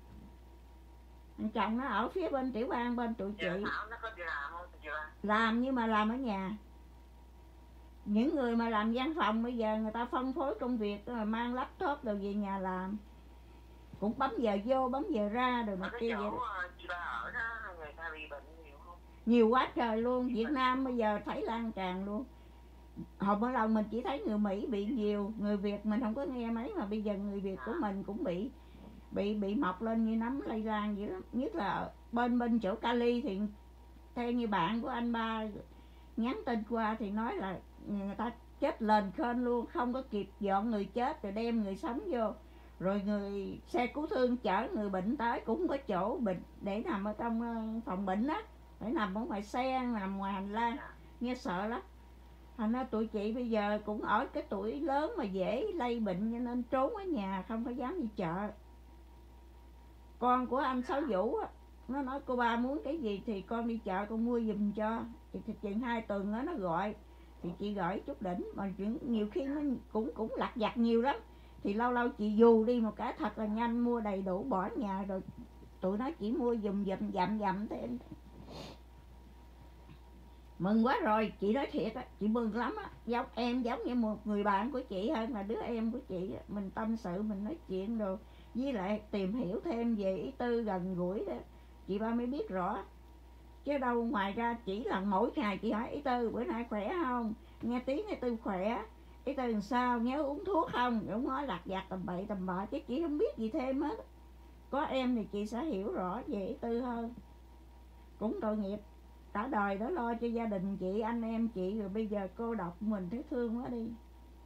Chồng nó ở phía bên Tiểu Bang, bên tụi chị. Nó có đi làm không chị ba? Làm, nhưng mà làm ở nhà. Những người mà làm văn phòng bây giờ người ta phân phối công việc rồi mang laptop rồi về nhà làm, cũng bấm giờ vô bấm giờ ra rồi mà kia vậy đó. Chị ba ở đó người ta bị bệnh nhiều không? Nhiều quá trời luôn. Việt Nam bây giờ thấy lan tràn luôn. Hồi bữa đầu mình chỉ thấy người Mỹ bị nhiều, người Việt mình không có nghe mấy, mà bây giờ người Việt của mình cũng bị mọc lên như nấm lây lan vậy lắm. Nhất là bên chỗ Cali thì theo như bạn của anh ba nhắn tin qua thì nói là người ta chết lên khên luôn, không có kịp dọn người chết rồi đem người sống vô, rồi người xe cứu thương chở người bệnh tới cũng không có chỗ bệnh để nằm ở trong phòng bệnh á, phải nằm ở ngoài xe, nằm ngoài hành lang, nghe sợ lắm. Thành ra tụi chị bây giờ cũng ở cái tuổi lớn mà dễ lây bệnh, cho nên trốn ở nhà, không có dám đi chợ. Con của anh Sáu Vũ á, nó nói cô ba muốn cái gì thì con đi chợ con mua giùm cho. Thì chuyện 2 tuần đó nó gọi thì chị gửi chút đỉnh, mà chuyện nhiều khi nó cũng lặt vặt nhiều lắm, thì lâu lâu chị dù đi một cái thật là nhanh, mua đầy đủ bỏ nhà, rồi tụi nó chỉ mua dùm dầm thế. Mừng quá rồi, chị nói thiệt á, chị mừng lắm á. Em giống như một người bạn của chị hơn là đứa em của chị á. Mình tâm sự, mình nói chuyện rồi, với lại tìm hiểu thêm về ý Tư gần gũi đó, chị ba mới biết rõ. Chứ đâu ngoài ra chỉ là mỗi ngày chị hỏi ý Tư bữa nay khỏe không, nghe tiếng ý Tư khỏe, ý Tư làm sao, nhớ uống thuốc không, cũng nói lặt vặt tầm bậy tầm bạ, chứ chị không biết gì thêm hết. Có em thì chị sẽ hiểu rõ về ý Tư hơn. Cũng tội nghiệp, cả đời đó lo cho gia đình chị, anh em chị, rồi bây giờ cô độc mình thấy thương quá đi.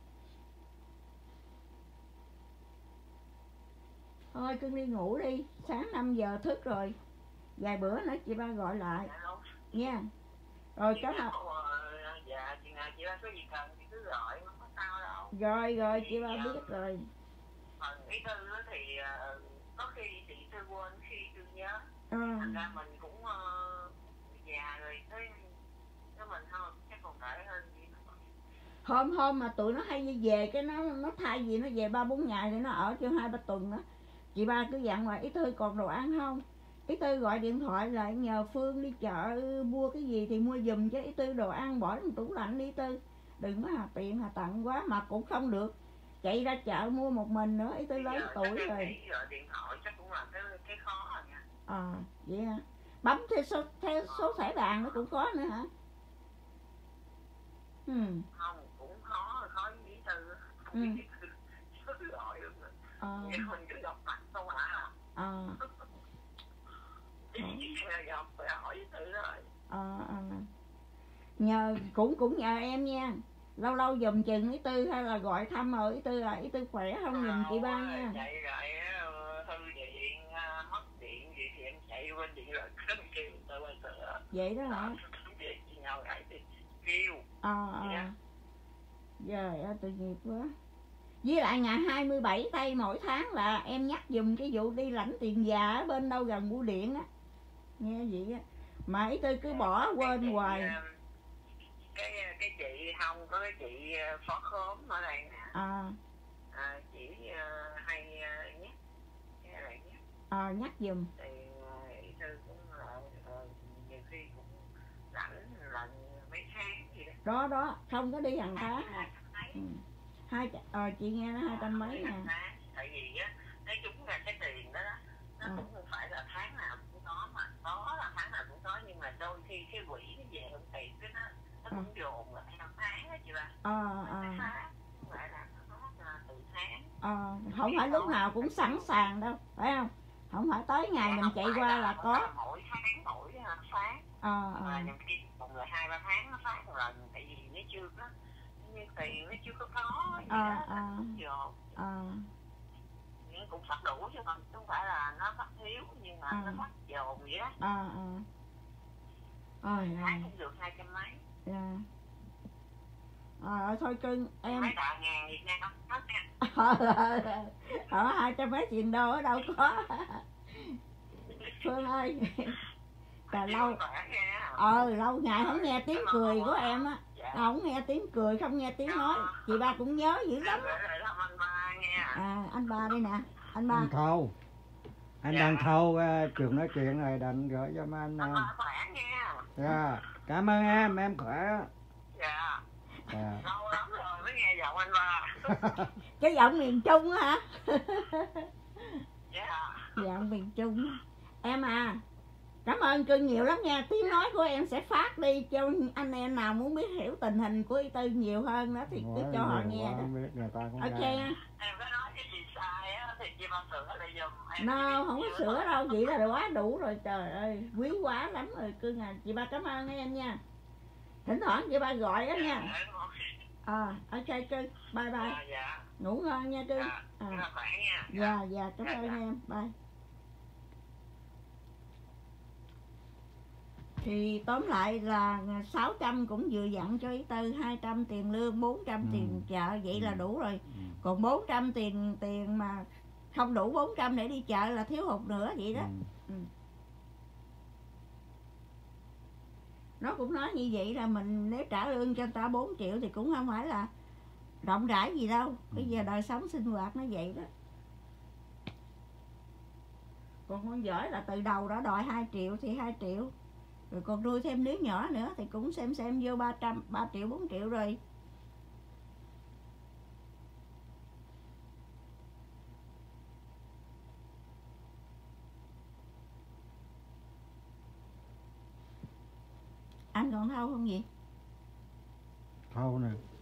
Thôi cưng đi ngủ đi, sáng 5 giờ thức rồi, vài bữa nữa chị ba gọi lại nha. Rồi cảm ơn. Dạ chị ba có gì cần thì cứ gọi, không có sao đâu. Rồi chị ba biết rồi. Ý Tư thì có khi chị Tư quên, khi Tư nhớ. Thành ra mình cũng già rồi, tới mình không chắc còn đợi hơn gì nữa. Hôm mà tụi nó hay đi về, cái nó thay vì nó về 3-4 ngày thì nó ở cho 2-3 tuần đó. Chị ba cứ dặn hoài: ý Tư còn đồ ăn không? Ý Tư gọi điện thoại lại nhờ Phương đi chợ mua cái gì thì mua giùm cho ý Tư đồ ăn, bỏ trong tủ lạnh đi Tư, đừng có hà tiện hà tặng quá, mà cũng không được chạy ra chợ mua một mình nữa, ý Tư lớn tuổi rồi. Gọi điện thoại chắc cũng là cái khó rồi nha. Vậy hả? Bấm theo số thẻ bàn nó cũng có nữa hả? Không, cũng khó với ý Tư. Không biết số gọi được nữa. Mình cứ gặp mặt không hả? Gặp phải hỏi ý Tư rồi. Nhờ cũng nhờ em nha, lâu lâu dùm chừng ý Tư, hay là gọi thăm rồi ý Tư là ý Tư khỏe không giùm chị ba nha. Vậy rồi thư điện mất điện gì thì em chạy bên điện lực kêu tao qua sửa. Vậy đó hả? Việc chị nào lại thì kêu. Trời ơi tội nghiệp quá. Với lại ngày 27 tây mỗi tháng là em nhắc dùm cái vụ đi lãnh tiền già ở bên đâu gần bưu điện á, nghe vậy á, mà ý Tư cứ bỏ quên hoài. Cái chị không có, cái chị phó khóm ở đây nè. Chị hay nhắc dùm. Thì ý Tư cũng là nhiều khi cũng lãnh lần mấy tháng gì đó. Đó không có đi hàng tháng. Chị nghe nó 200 mấy nè. Tại vì á, nói chung là cái tiền đó nó cũng không phải là tháng nào cũng có, mà có là tháng nào cũng có, nhưng mà đôi khi cái quỹ nó về không tiền cái nó cũng dồn lại theo tháng á chị ba. Phải là nó từ không phải lúc nào cũng sẵn sàng đâu, phải không? Không phải tới ngày mình chạy qua là có. Mỗi tháng mỗi phát. Mà nhiều khi một người 2-3 tháng nó phát một lần, tại vì nó chưa có như tiền nó chưa có gì đó. Nhưng cũng phát đủ chứ không phải là nó phát thiếu, nhưng mà nó phát dồn vậy đó. Tháng cũng được 200 mấy. Thôi cưng em mấy tạ ngàn Việt Nam hết nha. ở 200 mấy tiền đô ở đâu có. Phương ơi, là lâu lâu ngày không nghe tiếng cười của em á. Không nghe tiếng cười, không nghe tiếng nói. Chị ba cũng nhớ dữ lắm. Anh ba đây nè, anh ba. Anh Thâu. Anh đang thâu trường nói chuyện này định gửi cho anh. Dạ, cảm ơn em khỏe. Dạ. Lâu lắm rồi mới nghe giọng anh ba. Cái giọng miền Trung á hả? Dạ. Giọng miền Trung. Em à, cảm ơn cưng nhiều lắm nha. Tiếng nói của em sẽ phát đi cho anh em nào muốn biết hiểu tình hình của Y Tư nhiều hơn đó thì cứ cho họ nghe đó. Ok nha. Em có nói cái gì sai á thì chị ba sửa lại giùm. No, không có sửa đâu, vậy là quá đủ rồi, trời ơi, quý quá lắm rồi cưng à. Chị ba cảm ơn em nha. Thỉnh thoảng chị ba gọi đó nha. Ok cưng, bye bye. Ngủ ngon nha cưng. Dạ, cảm ơn em, bye. Thì tóm lại là 600 cũng vừa dặn cho Y Tư, 200 tiền lương, 400 tiền chợ, vậy là đủ rồi. Còn 400 tiền mà không đủ 400 để đi chợ là thiếu hụt nữa vậy đó. Nó cũng nói như vậy là mình nếu trả lương cho người ta 4 triệu thì cũng không phải là rộng rãi gì đâu. Bây giờ đời sống sinh hoạt nó vậy đó. Còn con giỏi là từ đầu đã đòi 2 triệu thì 2 triệu. Rồi còn nuôi thêm đứa nhỏ nữa thì cũng xem vô 3 triệu 4 triệu rồi. Anh còn thâu không gì? Thâu nè.